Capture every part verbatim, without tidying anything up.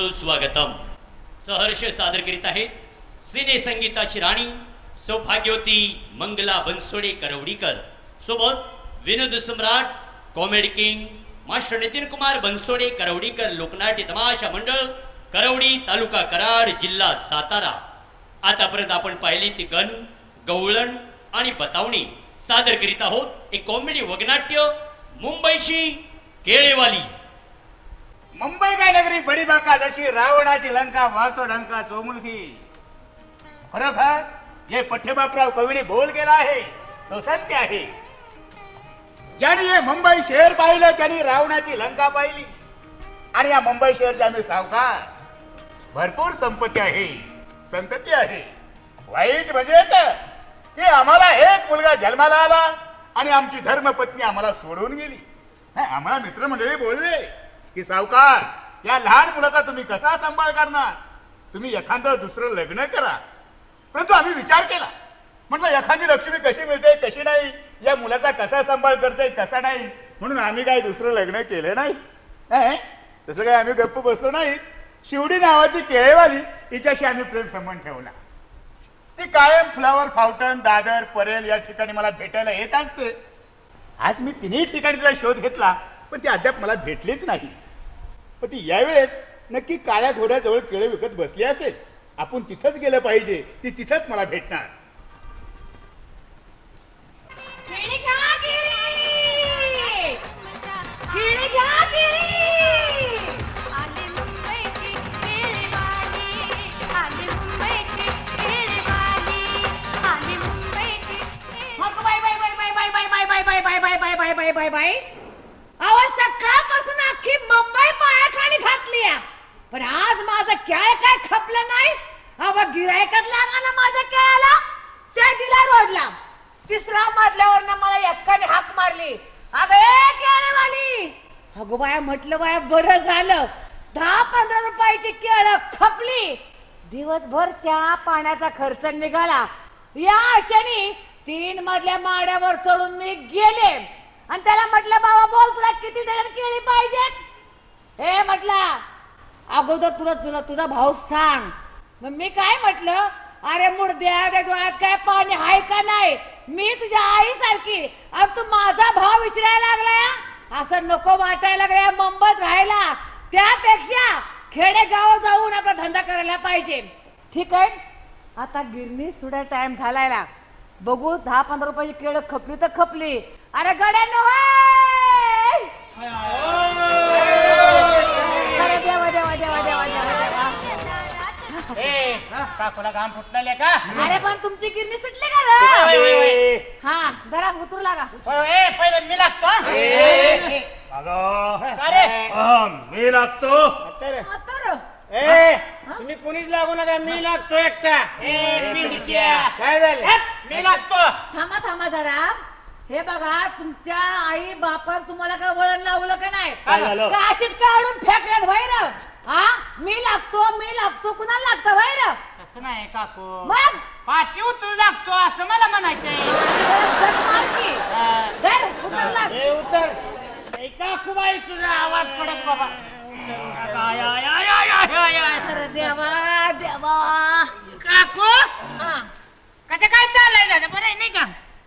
सुस्वागतम. सहर्ष सादर करीत आहेत सिने संगीताची राणी सौभाग्यवती मंगला बनसोडे करवडीकर सोबत Vinod Samrat comedy king master Nitin Kumar Bansode Karwadikar लोकनाट्य तमाशा मंडळ करवडी तालुका कराड जिल्हा सातारा. आतापर्यंत आपण पाहिली ती गण गवळण आणि बतावणी सादर करीत आहोत एक कॉमेडी वगनाट्य मुंबईची केळेवाली. मुंबई काय नगरी बडी बाका जशी रावणाची लंका वाचो डंका चोमुलकी. खरोखर जे पठ्ठेबापराव कवीने बोल केला आहे तो सत्य आहे. ज्यांनी हे मुंबई शहर पाहिलं त्यांनी रावणाची लंका पाहिली. आणि या मुंबई शहरचे आम्ही सावकार भरपूर संपत्ती आहे संतती आहे. वाईट म्हणजे की आम्हाला एक मुलगा जन्माला आला आणि आमची धर्मपत्नी आम्हाला सोडून गेली. आम्हाला मित्रमंडळी बोलले की सावकार या लहान मुलाचा तुम्ही कसा सांभाळ करणार, तुम्ही एखादं दुसरं लग्न करा. परंतु आम्ही विचार केला, म्हटलं एखादी लक्ष्मी कशी मिळते कशी नाही, या मुलाचा कसा सांभाळ करते कसा नाही, म्हणून आम्ही काय दुसरं लग्न केलं नाही. तसं काय आम्ही गप्प बसलो नाही. शिवडी नावाची केळेवाली हिच्याशी आम्ही प्रेम संबंध ठेवला. ती कायम फ्लावर फाउंटन दादर परेल या ठिकाणी मला भेटायला येत असते. आज मी तिन्ही ठिकाणी तिचा शोध घेतला पण ती अद्याप मला भेटलीच नाही. पण ती यावेळेस नक्की काळ्या घोड्याजवळ केळे विकत बसली असेल. आपण तिथंच गेलं पाहिजे, ती तिथंच मला भेटणार. बाय बाय आवाज सकाळपासून अख्खी मुंबई पायाखाली घातली. पण आज माझं काय काय खपलं नाही. अव गिरायकच लागायला माझ्या केळाला त्या दिला रोडला. तिसरा मजल्यावरनं मला एक्काने हाक मारली, अगं ए केळेवाली. अगो बाया म्हटलं बाया बरं झालं दहा पंधरा रुपयाची केळं खपली. दिवसभर चहा पाण्याचा खर्च निघाला. या आशेने तीन मजल्या माड्यावर चढून मी गेले आणि त्याला म्हटलं बाबा बोल तुला किती डझन केळी पाहिजेत. हे म्हटलं अगोदर तुला तुला तुझा भाऊ सांग. मग मी काय म्हटलं, अरे मुडद्या त्या डोळ्यात काय पाणी आहे का नाही, मी तुझ्या आई सारखी आणि तू माझा भाव विचारायला लागलाय. असं नको वाटायला लागलाय मुंबईत राहायला. त्यापेक्षा खेडे गाव जाऊन आपला धंदा करायला पाहिजे. ठीक आहे आता गिरणी सुद्धा टाइम झालायला. बघू दहा पंधरा रुपयाची केळं खपली तर खपली. अरे गड्यांनो देवा देवा देवा देवा देवा काकूला घाम फुटलेले का. अरे पण तुमची गिरणी सुटली का रे. हा जरा उतरू लागा. पहिले मी लागतो. मी लागतो. तुम्ही कोणीच लागू नका, मी लागतो एकटा. काय झालं मी लागतो. थांबा थांबा जरा. हे बघा तुमच्या आई बापान तुम्हाला काय वळण लावलं का नाही, का अशीच काढून फेकल्यात बाहेर. हा मी लागतो मी लागतो कुणाला लागतं बाहेर. तसं नाही काकू, मग पाठी उतरू लागतो असं मला म्हणायचंय. उतर काकू बाई तुझा आवाज पडत बाबा. देवा देवा काकू कसं काय चाललंय दादा बरं आहे नाही का.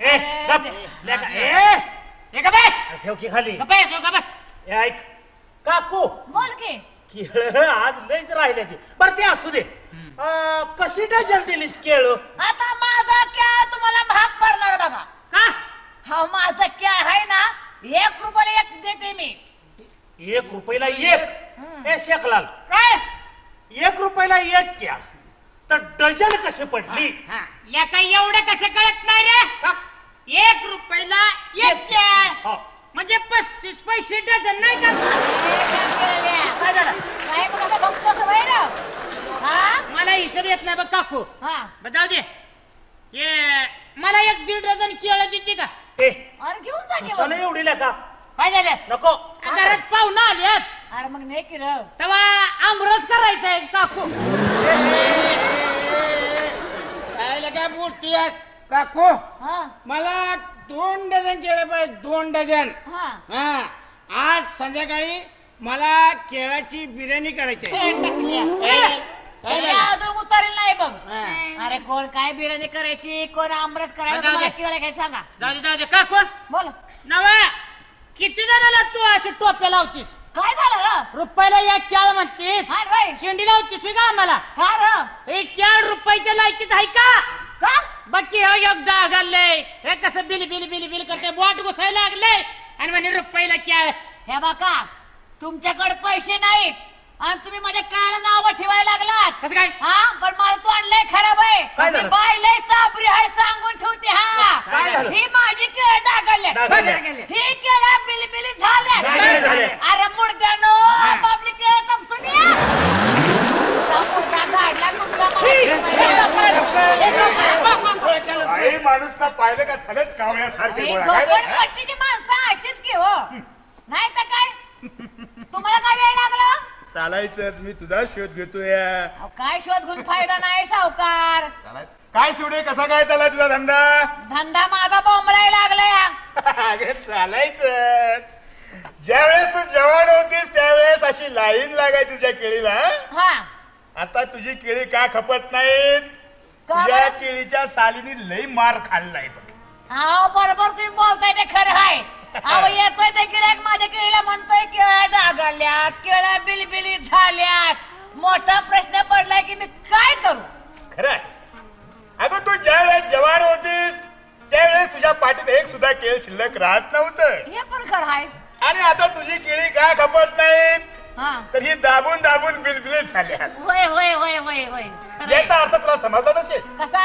ठेव की खाली बस. ऐक काकू बोल की केळ आज लयच राहिले ती. बरं ते असू दे, कशी डझन दिलीस केळ. आता माझा केळ तुम्हाला भाग पडणार बघा. का हा माझा केळ आहे ना एक रुपयाला एक देते मी. एक रुपयाला एक. ए शेखलाल काय एक रुपयाला एक केळ तर डझन कशी पडली. या काही एवढं कसं कळत नाही रे. एक रुपयाला एक केळ म्हणजे पस्तीस पैसे डझन नाही का. काय झालं काय बघा बघतो बाहेर. हा मला हिशोब येत नाही बघ काकू. हा जाऊ दे. ये मला एक दीड डझन केळं देते का. ए अरे घेऊन जा की कशाला एवढी का. काय झालं नको घरात पाहुणा आल्यात. अरे मग नाही केलं तेव्हा आमरस करायचंय काकू. काय बोलती काकू. हा मला दोन डझन केळं पाहिजे दोन डझन. हा हा आज संध्याकाळी मला केळाची बिर्याणी करायची आहे. अजून उतरेल नाही बघ. अरे कोण काय बिर्याणी करायची, कोण आमरस करायला, तुम्हाला केळं काय सांगा. जाऊ दे जाऊ दे का कोण बोल नवा किती जणाला तू अशी टोप्या लावतीस? काय झालं र? रुपयाला एक केळ म्हणतीस, हाय बाई शेंडी लावतीस का आम्हाला? का र? एक केळ रुपयाच्या लायकीत आहे का? का बाकी हे योग घाललंय, हे कसं बिल बिल बिल बिल करते, बोट घुसायला लागले आणि म्हणे रुपयाला केळ. हे बघा तुमच्याकडे पैसे नाहीत आणि तुम्ही माझ्या काय नाव ठेवायला लागलात. कसं काय? हा पण मला तू आणलंय खराब आहे. काय झालं? बाय लय चापरी आहे सांगून ठेवते. काय हा झालं? ही माझी केळ डागल्या, डागल्या. ही केळ्या बिलबिली झाल्या. काय झाले? अरे मुडद्यानो आपली केळ तपसून या. तुमचा मुडदा गाडला तुमचा आई माणूस ना पाहिलं का झालंच कावण्यासारखे गोळा. काय रे? झोपडपट्टीची माणसं अशीच की हो. नाही तर काय तुम्हाला काय वेळ लागला? चालायचंच, मी तुझा शोध घेतोय. अहो, काय शोध घेऊन फायदा नाही सावकार. चालायचं काय शिवडे, कसा काय चालाय तुझा धंदा? धंदा माझा बोंबलाय लागलाय. अगं चालायचंच. ज्यावेळेस तू जवान होतीस त्यावेळेस अशी लाईन लागायची तुझ्या केळीला. हा आता तुझी केळी का खपत नाहीत? का तुझ्या बरं? केळीच्या सालीनी लई मार खाल्लाय बघ. हा बरोबर तुम्ही बोलताय ते खरं आहे. अहो येतोय ते गिऱ्हाईक माझ्या केळीला म्हणतोय केळ्या डागल्यात, केळ्या बिलबिली झाल्यात. मोठा प्रश्न पडलाय की मी काय करू. खरं आहे. अगं तू ज्या वेळेस जवान होतीस त्यावेळेस तुझ्या पाठीत एक सुद्धा केळ शिल्लक राहत नव्हतं. हे पण खरं आहे. आणि आता तुझी केळी का खपत नाहीत? हा तर ही दाबून दाबून बिलबिलीत झाल्या. होय होय होय होय होय खरं आहे. याचा अर्थ तुला समजला नसेल. कसा?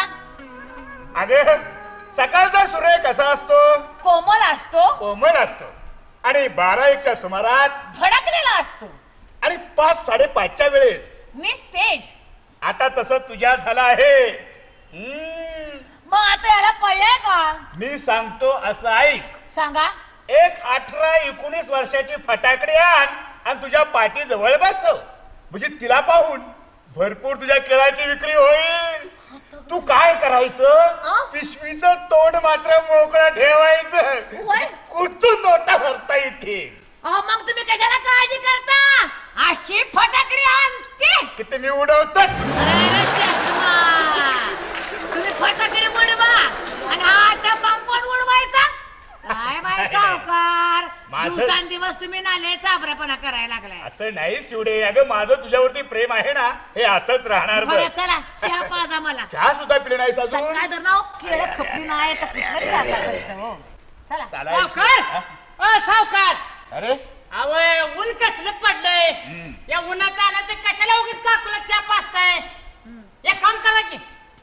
अगं सकाळचा सूर्य कसा असतो? कोमल असतो, कोमल असतो आणि बारा एकच्या सुमारात भडकलेला असतो आणि पाच साडेपाचच्या वेळेस निस्तेज. आता तसं तुझ्या झाला आहे. हम्म, मग आता याला पर्याय का? मी सांगतो असं ऐक. सांगा. एक अठरा एकोणीस वर्षाची फटाकडे आण आणि तुझ्या पाठी जवळ बसव, म्हणजे तिला पाहून भरपूर तुझ्या केळाची विक्री होईल. तू काय करायचं? पिशवीचं तोंड मात्र मोकळं ठेवायचं. होय? कुठून नोटा भरता येते. अहो मग तुम्ही कशाला काळजी करता? अशी फटाकडी आणते किती मी उडवतोच. अरे चष्मा. तुम्ही फटाकडी उडवा आणि हा डब्बा कोण उडवायचा? काय बाय सावकार, माझं- दिवसांदिवस तुम्ही नाले चाबऱ्यापणा करायला लागलाय. असं नाही शिवडे, अगं माझं तुझ्यावरती प्रेम आहे ना, हे असंच राहणार. बघ. बरं, चला चहा पाजा मला. चहा सुद्धा पिले नाहीस अजून. काय तर नाव केळ खपली नाही तर कुठलं तरी आता करायचं, हो. चला चालायचं. सावकार अ सावकार, अरे अवय ऊन कसलं पडलंय. या उन्हात आणायचं कशाला उगीच काकुला चहा पाचताय? एक काम करा की,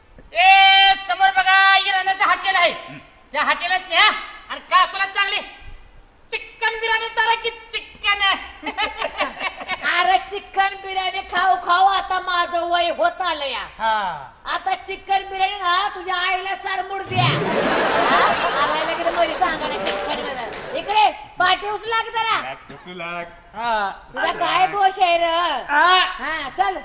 ए समोर बघा इराण्याचं हॉटेल आहे, त्या हॉटेलात न्या आणि काकुला चांगली चिकन बिर्याणी चाला की चिकन. अरे चिकन बिर्याणी खाऊ खाऊ आता माझं वय होत आलं या. आता चिकन बिर्याणी ना तुझ्या आईला सार मुड द्या. आलाय वगैरे मध्ये सांगायला चिकन बिर्याणी. इकडे पाठी उचला की जरा. तुझा काय दोष आहे र? हा चल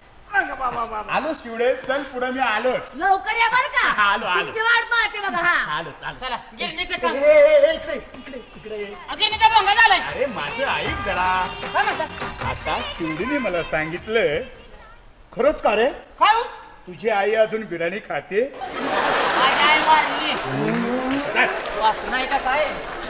आलो शिवडे, चल पुढे मी आलो. लवकर या बर का. आलो, आलो. तुमची वाट पाहते बघा. हा आलो चाल. चला गिरणीचं काम. ए, ए, ए, इकडे इकडे इकडे ये. गिरणीचा भोंगा झालाय. अरे माझं ऐक जरा. काय म्हणतात? आता शिवडीने मला सांगितलं, खरंच का रे? खाऊ तुझी आई अजून बिर्याणी खाते? माझी आई वारली. वास नाही का काय?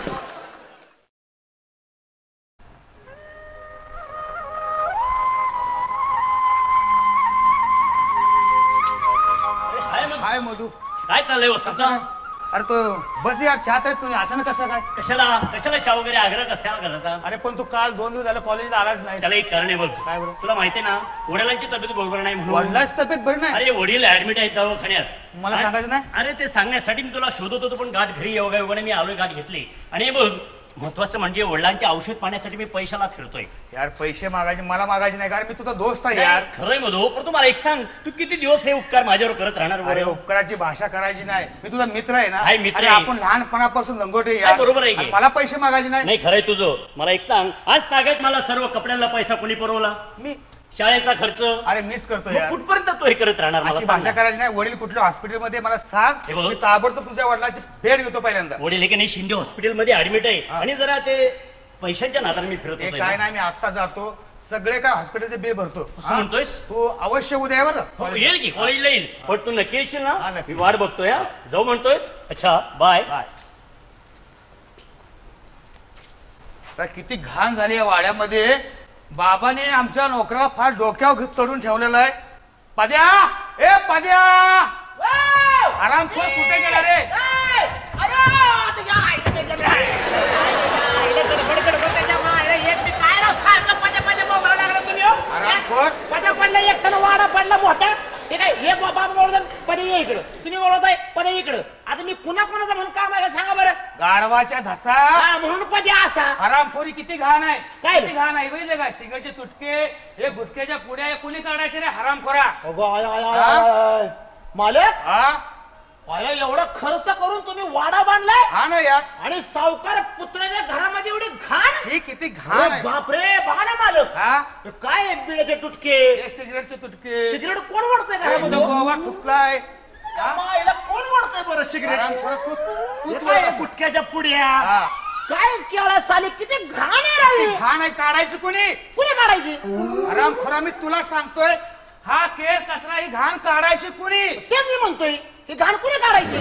काय मधू काय चाललंय हो ससा? अरे तो बस यार चहा तर तुम्ही अचानक कसं काय? कशाला कशाला चहा वगैरे आग्रह कसा करायचा? अरे पण तू काल दोन दिवस झालं कॉलेजला आलाच नाही. त्याला एक कारण आहे बघ. काय बरं? तुला माहितीये ना वडिलांची तब्येत बरोबर नाही म्हणून. वडिलाच तब्येत बरी नाही. अरे वडील ऍडमिट आहेत दवाखान्यात. मला सांगायचं नाही? अरे ते सांगण्यासाठी मी तुला शोधत होतो पण गाठ घरी योगा योगाने मी आलोय, गाठ घेतली. आणि हे बघ महत्वाचं म्हणजे वडिलांचे औषध पाण्यासाठी मी पैशाला फिरतोय. यार पैसे मागायचे मला मागायचे नाही, कारण मी तुझा दोस्त आहे यार. खरंय मधो, पण तू मला एक सांग, तू किती दिवस हे उपकार माझ्यावर करत राहणार? अरे उपकाराची भाषा करायची नाही. मी तुझा मित्र आहे ना. आहे, मित्र अरे आहे. आपण लहानपणापासून लंगोटे आहे, यार. बरोबर आहे की. आणि मला पैसे मागायचे नाही. नाही खरंय तुझं. मला एक सांग, आज तागायत मला सर्व कपड्यांना पैसा कोणी पुरवला? मी शाळेचा खर्च अरे मिस करतो मग यार. कुठपर्यंत तो हे करत राहणार? मला अशी सांग भाषा ना. करायची नाही. वडील कुठल्या हॉस्पिटलमध्ये मला सांग, हे बघ. मी ताबडतोब तुझ्या वडिलांची भेट घेतो पहिल्यांदा. वडील हे की नाही शिंदे हॉस्पिटलमध्ये ऍडमिट आहे. आणि जरा ते पैशांच्या नादाने मी फिरत ते होतो काय ना. नाही मी आता जातो सगळे काय हॉस्पिटलचे बिल भरतो असं म्हणतोयस? तू अवश्य उद्या आहे बरं हो, येईल की कॉलेजला येईल पण तू नक्की येशील हा, ना नक्की. मी वाट बघतोय हा. जाऊ म्हणतोयस अच्छा बाय बाय. तर किती घाण झाली या वाड्यामध्ये बाबाने आमच्या नोकराला फार डोक्यावर चढून ठेवलेलं आहे. पद्या ए पद्या आराम कर कुठे गेला रे आराम कर पदा पडला एकट्यानं वाडा पडला मोठा ठीक आहे हे बाबा बोलतात पदे ये इकडं तुम्ही बोलताय पदे इकडं आता मी पुन्हा कोणाचं म्हणून काम आहे सांगा बरं गाढवाच्या धसा हा, म्हणून पदे असा हरामखोरी किती घाण आहे काय? किती घाण आहे बघितलं काय सिगारेटचे तुटके हे गुटख्याच्या पुड्या हे कोणी काढायचे रे हरामखोरा अगं, आय, आय, आय, आय, आय. मालक हा अरे एवढा खर्च करून तुम्ही वाडा बांधलाय हा ना यार आणि सावकार पुत्राच्या घरामध्ये एवढी घाण ही किती घाण अरे आहे बापरे बघा ना मालक हा हे काय आहे बिड्याचे तुटके हे सिगरेटचे तुटके सिगरेट कोण वाढतंय हे घरामध्ये गोवा थुकलाय हा? मायला कोण वाढतंय बरं सिगरेट हरामखोरा तू हे तूच काय वाढ. गुटख्याच्या पुड्या हा. काय केळा साली किती घाण आहे किती रावी घाण आहे काढायची कोणी कुणी काढायची हरामखोरा मी तुला सांगतोय हा केर कचरा ही घाण काढायची कुणी तेच मी म्हणतोय ही घाण कुणी काढायची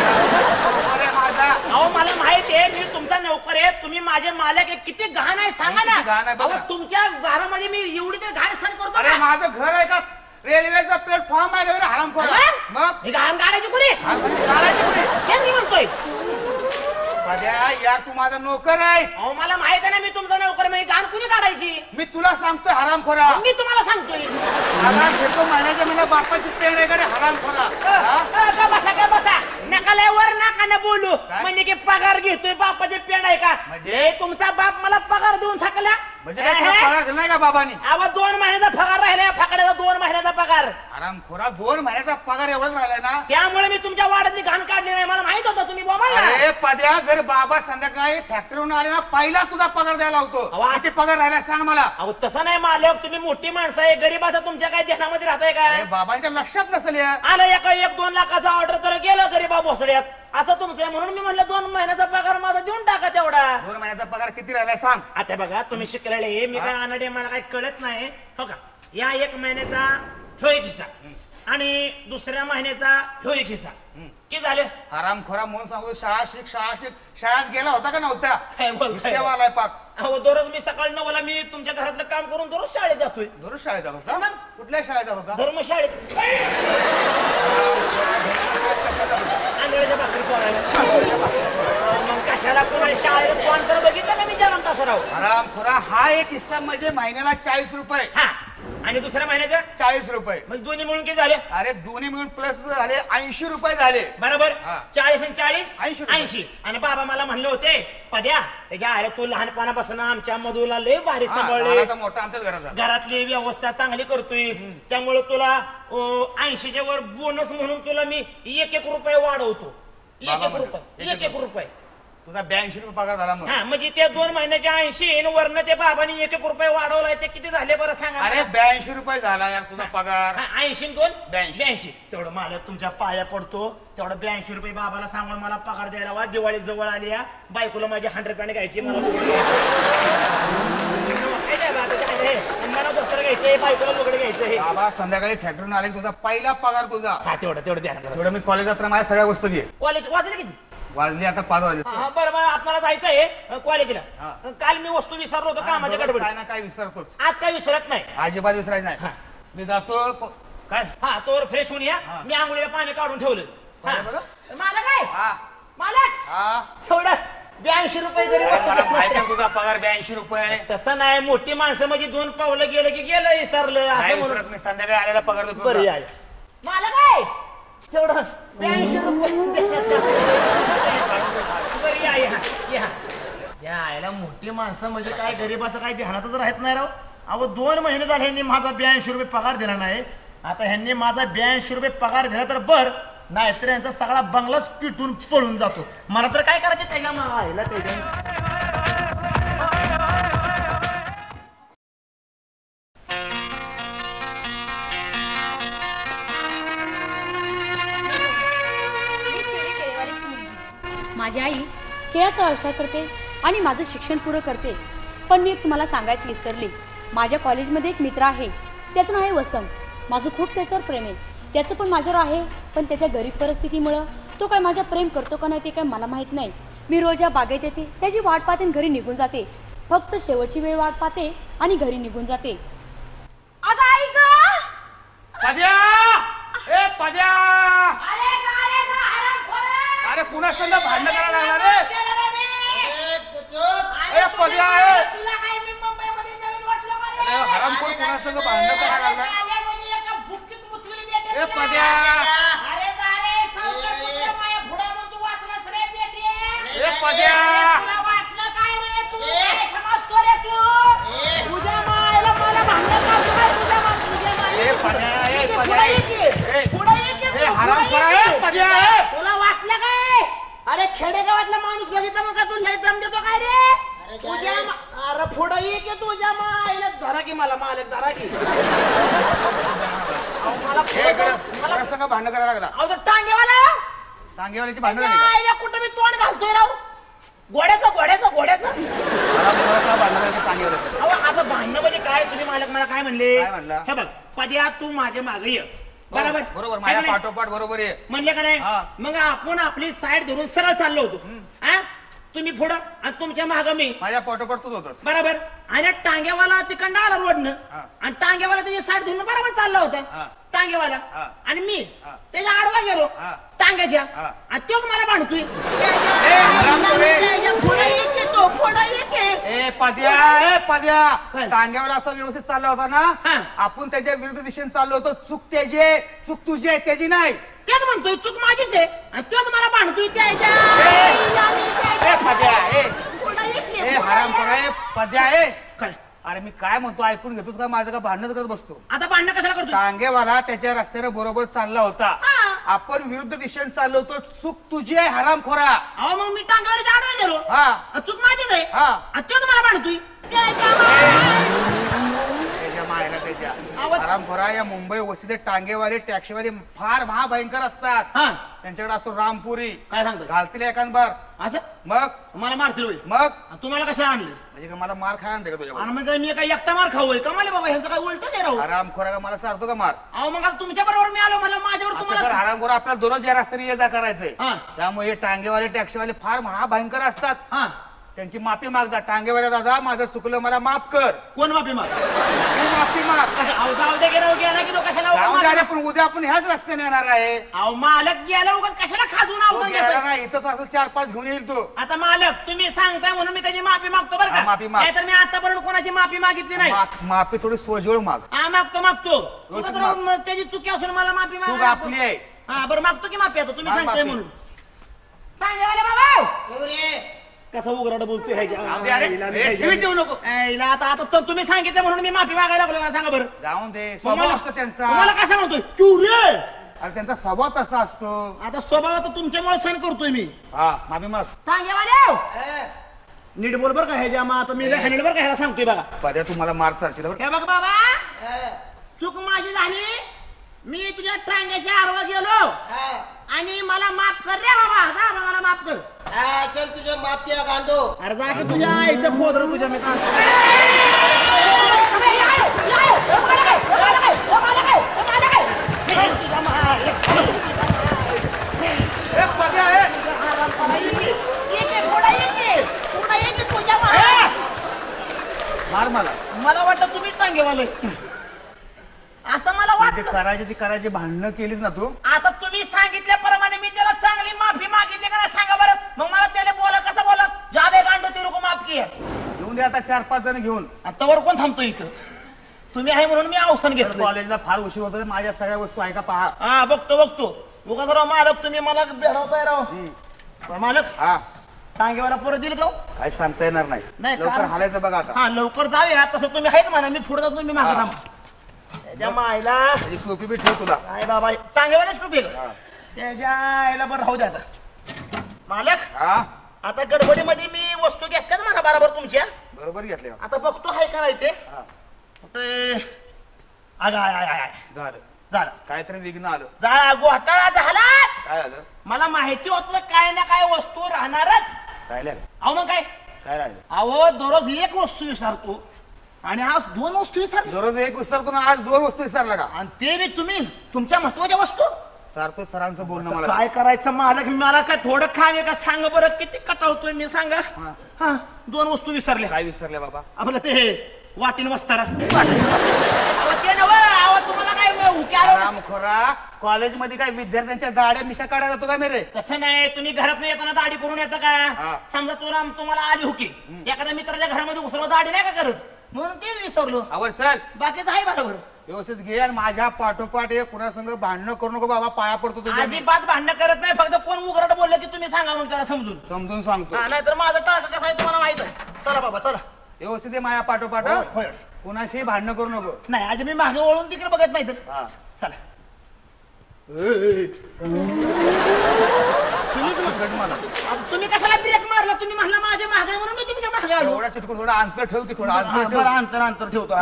बरोबर आहे माझा अहो मला माहित आहे मी तुमचा नोकर आहे तुम्ही माझे मालक आहे किती घाण आहे सांगा किती घाण आहे ना बघा. अहो तुमच्या घरामध्ये मी एवढी तर घाण सहन करतो अरे का? माझं घर आहे का रेल्वेचा प्लॅटफॉर्म आहे रे हरामखोरा मग? मग ही घाण काढायची कुणी हा, काढायची कुणी तेच मी म्हणतोय पद्या यार तू माझा नोकर आहेस अहो मला माहित आहे ना मी तुमचा नोकर आहे, मग ही घाण कुणी काढायची मी तुला सांगतोय हरामखोरा मी तुम्हाला सांगतोय पगार घेतो महिन्याच्या महिन्या बापाची पेन आहे का रे हरामखोरा हा? अ, का बसा का बसा नका लय वर नका ना बोलू काय? म्हणजे की पगार घेतोय बापाचे पेंड आहे का म्हणजे? हे तुमचा बाप मला पगार देऊन थकला म्हणजे काय तुला पगार दिला नाही का बाबानी आवा दोन महिन्याचा पगार राहिला फकड्याचा दोन महिन्याचा पगार हरामखोरा दोन महिन्याचा पगार एवढाच राहिलाय ना त्यामुळे मी तुमच्या वाड्यातली घाण काढली नाही मला माहित होतं तुम्ही बोमाल ना अरे पद्या जर बाबा संध्याकाळी फॅक्टरीहून आले ना पहिला तुझा पगार द्यायला होतो अहो, असं- किती पगार राहिला सांग मला अहो तसं नाही मालक तुम्ही मोठी माणसं आहे गरीबाचा तुमच्या काय ध्यानामध्ये राहताय अरे काय बाबांच्या लक्षात नसेल यार आलं एका एक दोन लाखाचा ऑर्डर तर गेलं गरीबा भोसड्यात असं तुमचं आहे म्हणून मी म्हणलं दोन महिन्याचा पगार माझा देऊन टाका तेवढा दोन महिन्याचा पगार किती राहिलाय सांग आता बघा तुम्ही शिकलेले मी काय अनाडे मला काही कळत नाही हो का या एक महिन्याचा ह्यो एक हिस्सा आणि दुसऱ्या महिन्याचा ह्यो एक हिस्सा की झाले हरामखोरा म्हणून सांगतो शाळा शिक शाळा शिक शाळेत गेला होता का नव्हता काय बोलताय? हिस्सेवालाय पाक अहो दररोज मी सकाळी नऊला मी तुमच्या घरातलं काम करून दररोज शाळेत जातोय दररोज शाळेत जात होता मग? कुठल्या शाळेत जात होता धर्मशाळेत कशात जात होता? आंधळ्याच्या भाकरी पोरायला मग कशाला कोणा शाळेत कोण तर बघितलं का मी जन्म तसं राहू हरामखोरा हा एक हिस्सा म्हणजे महिन्याला चाळीस रुपये हा आणि दुसऱ्या महिन्याचं चाळीस रुपये म्हणजे दोन्ही मिळून किती झाले अरे दोन्ही मिळून प्लस झाले ऐंशी रुपये झाले बरोबर हा. चाळीस आणि चाळीस ऐंशी रुपये. ऐंशी आणि बाबा मला म्हणले होते पद्या त्याच्या अरे तू लहानपणापासून आमच्या मधूला लय भारी हा, सांभाळले लहानाचा मोठा आमच्याच घराचा घरातली व्यवस्था चांगली करतोय त्यामुळे तुला ऐंशीच्या वर बोनस म्हणून तुला मी एक एक रुपये वाढवतो एक बाबा एक म्हणतो, रुपये एक एक एक रुपये तुझा ब्याऐंशी रुपये पगार झाला मग हा म्हणजे ते दोन महिन्याच्या ऐंशी वरनं ते बाबांनी एक एक रुपये वाढवलाय ते किती झाले बरं सांगा अरे मला. ब्याऐंशी रुपये झाला यार तुझा पगार हा, ऐंशी आणि दोन ब्याऐंशी. ब्याऐंशी तेवढं मालक तुमच्या पाया पडतो तेवढं ब्याऐंशी रुपये बाबाला सांगून मला पगार द्यायला वा दिवाळी जवळ आली या बायकोला माझी हंड्रेड पॅन्ट घ्यायची मला लुगडं घ्यायचं. काय काय बाबा, काय हे? मला दफ्तर घ्यायचे बायकोला लुगडं घ्यायचं हे बाबा संध्याकाळी फॅक्टरीहून आले तुझा पहिला पगार तुझा हा तेवढं तेवढं द्या ना. एवढं मी कॉलेजात तर माझ्या सगळ्या वस्तू घे कॉलेज वाजले किती वाजली आता पाच वाजले हा, बरं बरं आपल्याला जायचं आहे कॉलेजला हा. काल मी वस्तू विसरलो होतो कामाच्या दररोज गडबडीत काय ना काय विसरतोच आज काय विसरत नाही अजिबात विसरायचं हा. नाही मी जातो प- काय हा तोवर फ्रेश होऊन या हा. मी आंघोळीला पाणी काढून ठेवलं हा. बरं, बरं. मला काय हा मालक हा थोडं ब्याऐंशी रुपये जरी अरे मला माहिती आहे बसत तुझा पगार ब्याऐंशी रुपये आहे तसं नाही मोठी माणसं म्हणजे दोन पावलं गेलं की गेलं विसरलं नाही असं म्हणून विसरत मी संध्याकाळी आलेला पगार देतो बरं तुझा. या या. मला काय तेवढं ब्याऐंशी रुपये बरं या या या या आयला मोठी माणसं म्हणजे काय गरीबाचं काय ध्यानातच राहत नाही राव अहो दोन महिने झाले ह्यांनी माझा ब्याऐंशी रुपये पगार दिला नाही आता ह्यांनी माझा ब्याऐंशी रुपये पगार दिला तर बर नाहीतर यांचा सगळा बंगलाच पिटून पळून जातो मला तर काय करायचं त्याला आयला त्याच्या मी शिवरी केलेवालीची मुलगी माझी आई के खेळाचा व्यवसाय करते आणि माझं शिक्षण पुरं करते. पण मी एक तुम्हाला सांगायची विसरली. माझ्या कॉलेजमध्ये एक मित्र आहे, त्याचं नाव आहे वसंत. माझं खूप त्याच्यावर प्रेम आहे. त्याचं पण माझ्यावर आहे, पण त्याच्या गरीब परिस्थितीमुळं तो काय माझ्या प्रेम करतो का नाही ते काय मला माहीत नाही. मी रोज या बागेत येते, त्याची वाट पाहते आणि घरी निघून जाते. फक्त शेवटची वेळ वाट पाहते आणि घरी निघून जाते. अगं आई ग, पद्या ए पद्या अरे कुणा संग भांडण करायला लागला रे? ए पद्या अरे हरामखोर कुणा संग भांडण करायला लागला? ए पद्या ए पद्या तुला वाटलं काय? अरे खेडेगावातला माणूस बघितला मग का तू लय दम देतो काय रे? तुझ्या अरे पुढं ये की तुझ्या मायला धरा की मला मालक धरा की मला सगळं भांडण करायला लागला. अहो टांगेवाला टांगेवाल्याची भांडण झाली का? कुठं मी तोंड घालतोय राव घोड्याचं घोड्याचं घोड्याचं अहो आता भांडणं म्हणजे काय? तुम्ही मालक मला काय म्हणले? काय म्हणला? हे बघ पद्या तू माझ्या मागे ये. बरोबर बरोबर माझ्या पाठोपाठ बरोबर आहे म्हणले का नाही? मग आपण आपली साईड धरून सरळ चाललो होतो. हा तुम्ही पुढं आणि तुमच्या माग मी. माझ्या पाठोपाठ तूच होतस बरोबर. आणि टांगेवाला तिकडं आला रोडनं आणि टांगेवाला त्याची साईड धरून बरोबर चालला होता टांगेवाला आणि मी त्याच्या आडवा गेलो टांग्याच्या आणि तोच मला भांडतोय. ए पद्या ए पद्या टांग्यावाला असं व्यवस्थित चालला होता ना, आपण त्याच्या विरुद्ध दिशेने चाललो होतो. चूक त्याची चूक तुझी आहे त्याची नाही. तेच म्हणतोय चूक माझीच आहे आणि तोच मला भांडतोय त्याच्या. ए पद्या ए हराम करा ए पद्या ए काय? अरे मी काय म्हणतो ऐकून घेतोस का? माझं का भांडण करत बसतो? आता भांडणं कशाला करतो? टांगेवाला त्याच्या रस्त्याने बरोबर चालला होता, आपण विरुद्ध दिशेने चाललो होतो. चूक तुझी आहे हराम खोरा. अहो मग मी टांगेवाला आडवा गेलो. हा चूक माझीच आहे हा आणि तोच मला भांडतोय. मायला त्याच्या हराम खोरा. या मुंबई वस्तीत टांगेवाले टॅक्सीवाले फार महाभयंकर असतात. त्यांच्याकडे असतो रामपुरी. काय सांगतो? घालतील एखादबार असं मग मला मारतील होय. मग तुम्हाला कसं आणलं म्हणजे का मला मार खाय आणते का तुझ्या? आणि मग मी काय एकटा मार खाऊ का मला बाबा? ह्यांचं काय उलट आहे राहू. हराम खोरा का मला सारतो का मार? अहो मग तुमच्या बरोबर मी आलो मला माझ्यावर तुम्हाला हराम खोरा आपल्याला दोनच या रस्त्याने ये जा करायचंय. त्यामुळे हे टांगेवाले टॅक्सीवाले फार महाभयंकर असतात. त्यांची माफी मागता. टांगेवाल्या दादा माझं चुकलं मला माफ कर. कोण माफी माग? माफी माग. जाऊ दे गेला गेला की तो कशाला जाऊ दे पण उद्या आपण ह्याच रस्त्याने येणार आहे. अहो मालक गेला उगाच कशाला खाजून आवडून घेतो? नाही इथंच असं चार पाच घेऊन येईल तू. आता मालक तुम्ही सांगताय म्हणून मी त्याची माफी मागतो बरं का? माफी माग. तर मी आतापर्यंत कोणाची माफी मागितली नाही. माफी थोडी सोजवळ माग. हा मागतो मागतो. त्याची चुकी असून मला माफी माग आपली आहे. हा बरं मागतो की माफी. आता तुम्ही सांगताय म्हणून सांगेवाले बाबा कसा उघराट बोलतोय. आता आता तुम्ही सांगितलं म्हणून मी माफी मागायला लागलो. सांगा बरं. जाऊन दे. स्वभाव असतो त्यांचा. तुम्हाला कसं म्हणतोय तू रे? अरे त्यांचा स्वभाव तसा असतो. आता स्वभाव तर तुमच्यामुळे सहन करतोय मी. हा माफी माग. सांगेवाले नीट बोल बरं का? ह्याच्या आता मी नीट बरं का ह्याला सांगतोय बघा. पद्या तुम्हाला मार्क चालशील. हे बघ बाबा चूक माझी झाली. मी तुझ्या टांग्याच्या आडवा गेलो आणि मला माफ कर रे बाबा. जा बाबा मला माफ कर. चल तुझ्या माफ किया गांडो. अरे जा की तुझ्या आईचं फोदर तुझ्या मी मार मला. मला वाटलं तुम्हीच टांगेवाले असं मला वाटतं. करायची ती करायची भांडणं केलीच ना तू. आता तुम्ही सांगितल्याप्रमाणे मी त्याला चांगली माफी मागितली का नाही सांगा बरं. मग मला त्याला बोला कसं बोला? जाबे गांडो ते लोक माफ किया. घेऊन दे आता चार पाच जण घेऊन. आता वर कोण थांबतो इथं? तुम्ही आहे म्हणून मी अवसान घेतलं. कॉलेजला फार उशीर होतो. माझ्या सगळ्या वस्तू ऐका पहा. हा बघतो बघतो. उगाच राव मालक तुम्ही मला भेटवताय राव. मालक हा टांगेवाला परत दिल का? काय सांगता येणार नाही. नाही लवकर हालायचं बघा आता. हा लवकर जाऊया. तसं तुम्ही आहेच म्हणा. मी पुढे जातो तुम्ही मागे थांबा. त्याच्या मायला टोपी बी ठेव तुला. काय बाबा टांगेवालाच टोपी का? त्याच्या आईला बरं राहू द्या आता. मालक आता गडबडीमध्ये मी वस्तू घेतल्यात म्हणा बरोबर तुमच्या. बरोबर घेतले. आता बघतो हाय का नाही ते. अगं आय आय आय झालं झालं. काहीतरी विघ्न आलं. जा घोटाळा झालाच. काय आलं? मला माहिती होतं काय ना काय वस्तू राहणारच. राहिल्या अहो मग काय काय राहिलं? अहो दररोज एक वस्तू विसरतो आणि आज दोन वस्तू विसरतो. दररोज एक विसरतो ना, आज दोन वस्तू विसरला का? आणि ते बी तुम्ही तुमच्या महत्वाच्या वस्तू. सारखं सरांचं बोलणं मला काय करायचं मालक, मला काय थोडं खावे का सांगा बरं, किती कटावतोय मी सांगा. हा दोन वस्तू विसरल्या. काय विसरल्या बाबा? आपलं ते हे वाटीन वस्तारा ते नव. तुम्हाला काय रामखोरा कॉलेजमध्ये काय विद्यार्थ्यांच्या दाड्या मिशा काढायला जातो का मेरे? तसं नाही. तुम्ही घरात येताना दाढी करून येता का? समजा तुला तुम्हाला आली हुकी, एखाद्या मित्राच्या घरामध्ये उसरला दाढी नाही का करत, म्हणून तेच विसरलो. आवड चल बाकीच आहे बरोबर. व्यवस्थित घे आणि माझ्या पाठोपाठ ये. कुणासंग भांडणं करू नको बाबा, पाया पडतो तुझ्या. अजिबात भांडणं करत नाही, फक्त कोण उघडत बोललं की तुम्ही सांगा मग त्याला समजून समजून सांगतो. नाहीतर माझं टाळक कसं आहे तुम्हाला माहित आहे. चला बाबा चला. व्यवस्थित आहे माझ्या पाठोपाठ. कुणाशी भांडणं करू नको. नाही आज मी मागे वळून तिकडे बघत नाही तर. चला. तुम्ही कशाला ब्रेक मारला? तुम्ही म्हणला माझ्या मागे म्हणून मी तुमच्या मागे आलो. थोडा चिटकून थोडा अंतर ठेव की थोडा अंतर ठेव. अंतर अंतर ठेवतो.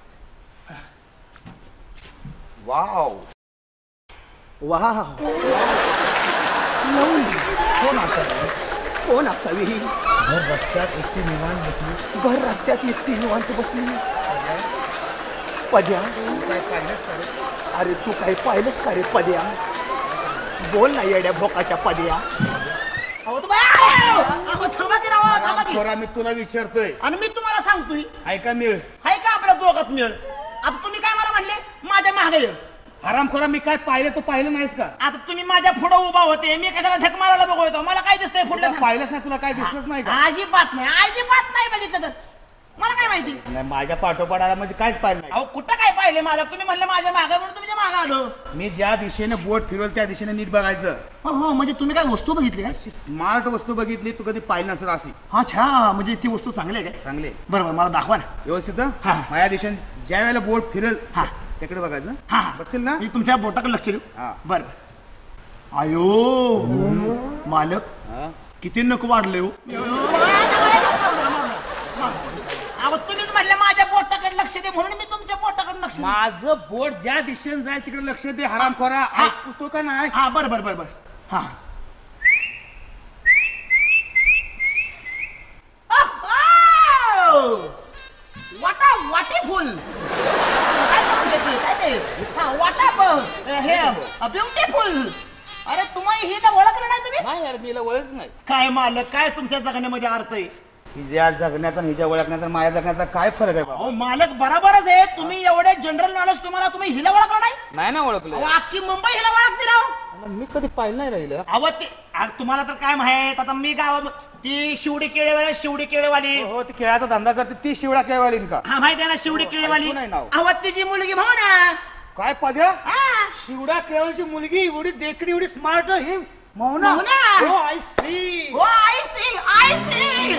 वाव वाह. कोण असावी? कोण असावी? घर रस्त्यात एकटी निवांत बसली. घर रस्त्यात एकटी निवांत बसली. पद्या काय पाहिलंच का रे? अरे तू काही पाहिलंच का रे पद्या? बोल ना येड्या भोकाच्या पद्या. थोडा मी तुला विचारतोय आणि मी तुम्हाला सांगतोय. ऐका मिळ हाय का आपल्या दोघात मिळ? आता तुम्ही काय मला म्हणले माझ्या मागे ये. हरामखोरा मी काय पाहिलं तू पाहिलं नाहीस का? आता तुम्ही माझ्या पुढे उभा होते, मी कशाला झक मारायला बघतो? मला काय दिसतंय पुढलं? पाहिलंच नाही तुला, काय दिसलंच नाही का? अजिबात नाही, अजिबात नाही बघितलं तर. मला काय माहिती? नाही माझ्या पाठोपाठ आला म्हणजे काहीच पाहिलं नाही. अहो कुठं काय पाहिले मला? तुम्ही म्हणले माझ्या मागे म्हणून तुमच्या मागे आलो. मी ज्या दिशेने बोट फिरवल त्या दिशेने नीट बघायचं. हो हो म्हणजे तुम्ही काय वस्तू बघितली का? स्मार्ट वस्तू बघितली तू कधी पाहिली नसेल अशी. अच्छा म्हणजे ती वस्तू चांगली आहे काय? चांगली. बरोबर मला दाखवा ना व्यवस्थित. हा. माझ्या दिशेने ज्या वेळेला बोट फिरेल हा तिकडे बघायचं. हा बघशील ना? मी तुमच्या बोटाकडे लक्ष देऊ. हा. बर. आयो मालक किती नको वाढले हो. अहो तुम्हीच म्हटलं माझ्या बोटाकडे लक्ष दे म्हणून मी तुमच्या बोटाकडे लक्ष. माझं बोट ज्या दिशेने जाईल तिकडे लक्ष दे हरामखोरा. ऐकतो का नाही? हा बर बर बर बर. हा वाटा वाटे फुल वाटा हे ब्युटिफुल. अरे तुम्हाला ही ओळखलं नाही तुम्ही? नाही यार मी ओळखच नाही. काय मालक काय तुमच्या जगण्यामध्ये अर्थ आहे? हिच्या जगण्याचा आणि हिच्या ओळखण्याचा माझ्या जगण्याचा काय फरक आहे बाबा? अहो मालक बरोबरच आहे. तुम्ही एवढे जनरल नॉलेज तुम्हाला, तुम्ही हिला ओळखलं नाही? नाही ना ओळखलं. अहो अख्खी मुंबई हिला ओळखते राव. मी कधी पाहिलं नाही राहिलं. अहो ते आ, तुम्हाला तर काय माहित आता मी गावा ती शिवडी केळेवाली शिवडी केळेवाली हो ती खेळाचा धंदा करते ती शिवडा केळेवाली का? हा माहिती आहे ना शिवडी केळेवाली. नाही नाव. अहो तिची मुलगी भाऊ ना. काय पद्या? हा. शिवडा केळेवालीची मुलगी एवढी देखणी एवढी स्मार्ट ही मोहना. मोहना. हो आय सी. हो आय सी आय सी.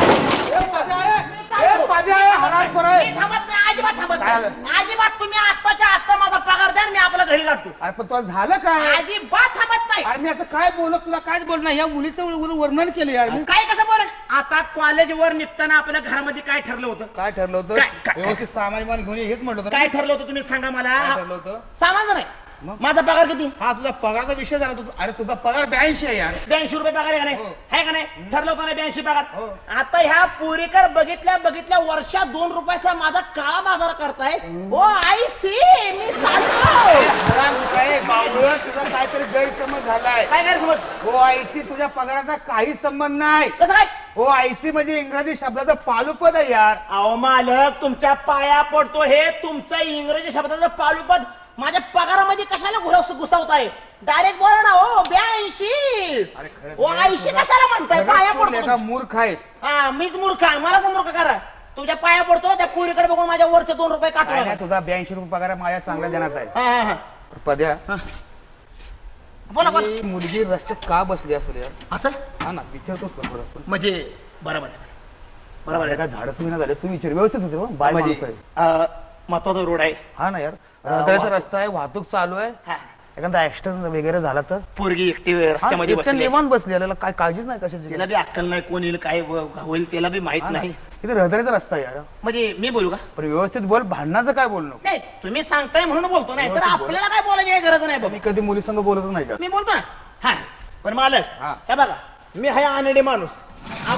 थांबत नाही अजिबात थांबत नाही. अजिबात तुम्ही आत्ताच्या आत्ता माझा पगार द्या मी आपल्या घरी जातो. अरे पण तुला झालं काय? अजिबात थांबत नाही. अरे मी असं काय बोलत तुला काय बोलणं? या मुलीचं वर्णन केलं यार मी. काय कसं बोल? आता कॉलेज वर निघताना आपल्या घरामध्ये काय ठरलं होतं? काय ठरलं होतं? काय- काय- व्यवस्थित सामान विमान घेऊन ये हेच म्हटलं होतं. काय ठरलं होतं तुम्ही सांगा मला. काय ठरलं होतं? सामान नाही माझा पगार किती? हा तुझा पगाराचा विषय झाला. तुझा अरे तुझा पगार ब्याऐंशी आहे यार. ब्याऐंशी रुपये पगार आहे का नाही? हो. आहे का नाही? ठरलं होतं ना ब्याऐंशी पगार. हो. आता ह्या पुरीकर बघितल्या बघितल्या वर्षात दोन रुपयाचा माझा काळा बाजार करताय. ओ आय सी मी चाललो. काय बावळट, तुझा काहीतरी गैरसमज झालाय. काय काय समज? हो आयसी तुझ्या पगाराचा काही संबंध नाही. कसं काय? हो आयसी म्हणजे इंग्रजी शब्दाचं पालुपद आहे यार. अहो मालक तुमच्या पाया पडतो. हे तुमचं इंग्रजी शब्दाचं पालुपद माझ्या पगारामध्ये कशाला घुरस घुसवताय? डायरेक्ट बोला ना. हो ब्याऐंशी. ओ ऐंशी कशाला म्हणताय? पाया पडतो. मूर्ख आहेस. हा मीच मूर्ख आहे. मला तर मूर्ख करा. तुझ्या पाया पडतो. त्या पुरीकडे बघून माझ्या वरचे दोन रुपये काढतो. तुझा ब्याऐंशी रुपये पगार माझ्या चांगल्या देण्यात आहे. हा, हा, हा. पद्या बोला बोला. ही मुलगी रस्त्यात का बसली असेल यार? असं हा ना विचारतोस का थोडं? म्हणजे बरोबर आहे बरोबर आहे. काय धाडस विना झाले तू विचार व्यवस्थित विचार. बाय म्हणजे माणूस आहे. महत्वाचा रोड आहे. हा ना यार रहदारीचा रस्ता आहे वाहतूक चालू आहे. हा. एखादा ऍक्सिडेंट वगैरे झाला तर पोरगी एकटी रस्त्यामध्ये बसली. निवांत बसली याला काय काळजीच नाही कशाची. त्याला बी अक्कल नाही. कोण येईल काय होईल त्याला बी माहित नाही. इथे रहदारीचा रस्ता आहे यार. म्हणजे मी बोलू का? पण व्यवस्थित बोल. भांडणाचं काय बोलणं नाही तुम्ही सांगताय म्हणून बोलतो. नाही तर आपल्याला काय बोलायची काही गरज नाही. मी कधी मुली संग बोलतच नाही का? मी बोलतो ना. हा पण मालक हा. हे बघा मी हाय आनडी माणूस.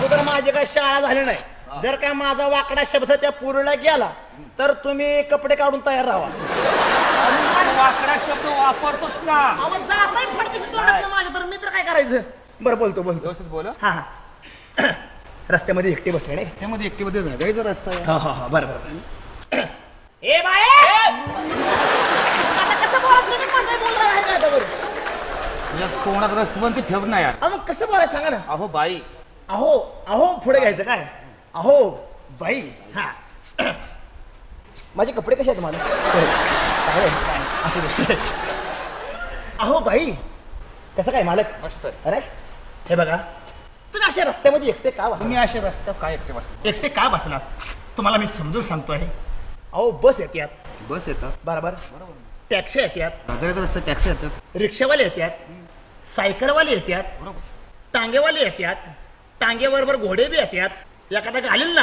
अगोदर माझी काय शाळा झाली नाही. जर का माझा वाकडा शब्द त्या पुरीला गेला तर तुम्ही कपडे काढून तयार राहा. वाकडा शब्द वापरतोस ना. जाताय फडकशी तोंडात माझ्या, तर मित्र काय करायचं. बरं बोलतो बोलतो व्यवस्थित बोल. हा हा रस्त्यामध्ये एकटे बसले नाही. रस्त्यामध्ये एकटे रगायचा रस्ता आहे. हा हा हा बरं बरं. ए बाय आता कसं बोलत तुम्ही कोणतं बोल रहा है का आता बरं. तुझ्या तोंडात रस्ता पण ते ठेव ना यार. मग कसं बोलायचं सांगा ना. अहो बाई. अहो अहो पुढे घ्यायचं काय. अहो बाई. हा माझे कपडे कसे आहेत तुम्हाला. असं अहो बाई कसं काय मालक. मस्त. अरे हे बघा तुम्ही अशा रस्त्यामध्ये एकटे का बसला. तुम्ही असे रस्ता काय एकटे बसला. एकटे का बसला तुम्हाला मी समजून सांगतो आहे. अहो बस येतात. बस येतात बरोबर. टॅक्सी येतात. नगराचा रस्ता टॅक्सी येतात. रिक्षावाले येतात. सायकलवाले येतात. टांगेवाले येतात. टांगेबरोबर घोडे बी येतात. एखादा घालील ना.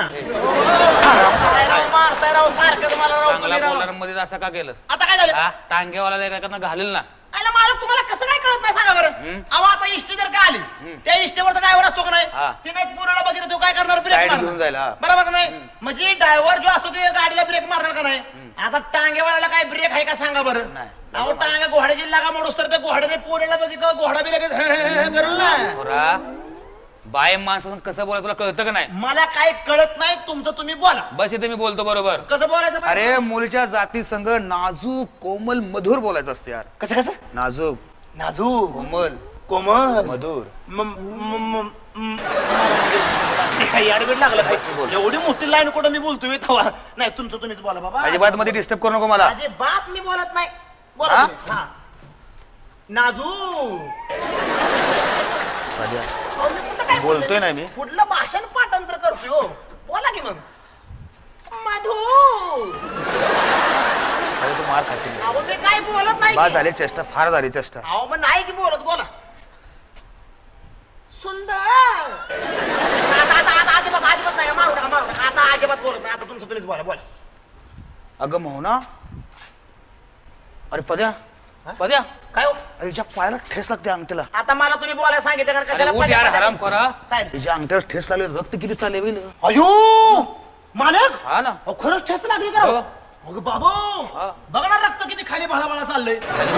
मारताय राव सारखं मला मध्ये असं का केलंस. आता काय झालं. टांगेवाला एखादा घालील ना. अरे मालक तुम्हाला कसं काय कळत नाही सांगा बरं. अहो आता इष्टी जर का आली त्या इष्टीवरचा ड्रायव्हर असतो का नाही. तिने पुराला बघितलं तो काय करणार. ब्रेक मारणार. बरोबर का नाही. म्हणजे ड्रायव्हर जो असतो ते गाडीला ब्रेक मारणार का नाही. आता टांगेवाल्याला काय ब्रेक आहे का सांगा बरं. अहो टांगा घोड्याची लागा मोडूस तर त्या घोड्याने पुरेला बघितलं घोडा बी लगेच करेल ना. बाय माणसानं कसं बोलायचं तुला कळतं का नाही. मला काय कळत नाही. तुमचं तुम्ही बोला. बस इथे मी बोलतो बरोबर. कसं बोलायचं. अरे मुलीच्या जाती संघ नाजूक कोमल मधुर बोलायचं असते यार. कसं कसं. नाजूक नाजूक कोमल कोमल मधुर. याडबीड लागलं काय. एवढी मोठी लाईन कुठं मी बोलतोय तेव्हा नाही. तुमचं तुम्हीच बोला बाबा. अजिबात मध्ये डिस्टर्ब करू नको मला. अजिबात मी बोलत नाही. बोला. नाजूक बोलतोय ना मी. कुठलं भाषण पाठांतर करतोय हो. बोला की मग. मधू तू मार खाशील. अहो मी काय बोलत नाही. बाद झाली चेष्टा. फार झाली चेष्टा. अहो मग नाही की बोलत. बोला. सुंदर. आता आता आता अजिबात अजिबात नाही. मारू नका मारू नका. आता अजिबात बोलत नाही. आता तुमचं तुम्हीच बोला. बोला. अगं मोहना. अरे पद्या पद्या काय हो. अरे हिच्या पायाला ठेस लागते अंगठीला. आता मला तुम्ही बोलायला सांगितलं कारण कशाला यार हराम खोरा. काय हिच्या अंगठ्याला ठेस लागले. रक्त किती चालले होईल. अयो मालक. हा ना. अहो खरंच ठेस लागली का. अगं बाबू बघा ना रक्त किती खाली भळाभळा चाललंय.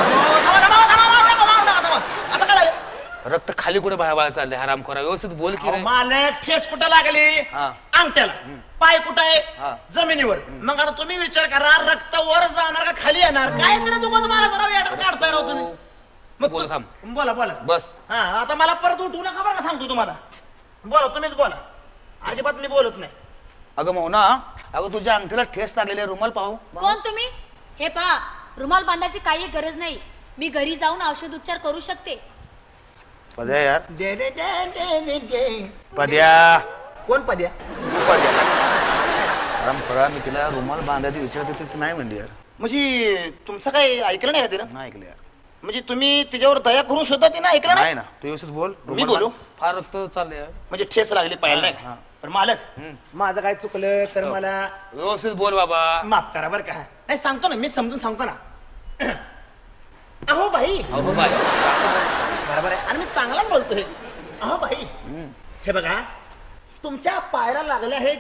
आता काय झालं. रक्त खाली कुठे भळाभळा चालले. हराम खोरा व्यवस्थित बोल की. मालक ठेस कुठं लागली. अंगठ्याला. पाय कुठं आहे. जमिनीवर. मग आता तुम्ही विचार करा रक्त वर जाणार का खाली येणार. काय करत उगाच मला जरा वेळात काढताय राव तुम्ही. मग बोल थांब. बोला बोला. बस. हा आता मला परत उठवू नका बरं का सांगतो तुम्हाला. बोला तुम्हीच बोला. अजिबात मी बोलत नाही. अगं मोहना अगं तुझ्या अंगठीला ठेस लागलेले. रुमाल पाहू. कोण तुम्ही. हे पहा रुमाल बांधायची काही गरज नाही. मी घरी जाऊन औषध उपचार करू शकते. पद्या यार. दे दे दे दे दे दे. पद्या. कोण पद्या. पद्या. आराम करा. मी तिला रुमाल बांधायची विचारते ती नाही म्हणली यार. म्हणजे तुमचं काही ऐकलं नाही का तिला. नाही ऐकलं यार. म्हणजे तुम्ही तिच्यावर दया करून सुद्धा तिने ऐकलं नाही ना. तू व्यवस्थित बोल. मी बोलू. फार रक्त चाललंय यार. म्हणजे ठेस लागली पाहिलं नाही. पण मालक माझं काय चुकलं तर मला व्यवस्थित बोल बाबा. माफ करा बरं का. नाही सांगतो ना मी समजून सांगतो ना. अहो भाई. अहो बाई. बरोबर आहे. आणि मी चांगलाच बोलतोय. अहो भाई हे बघा तुमच्या पायाला लागले आहे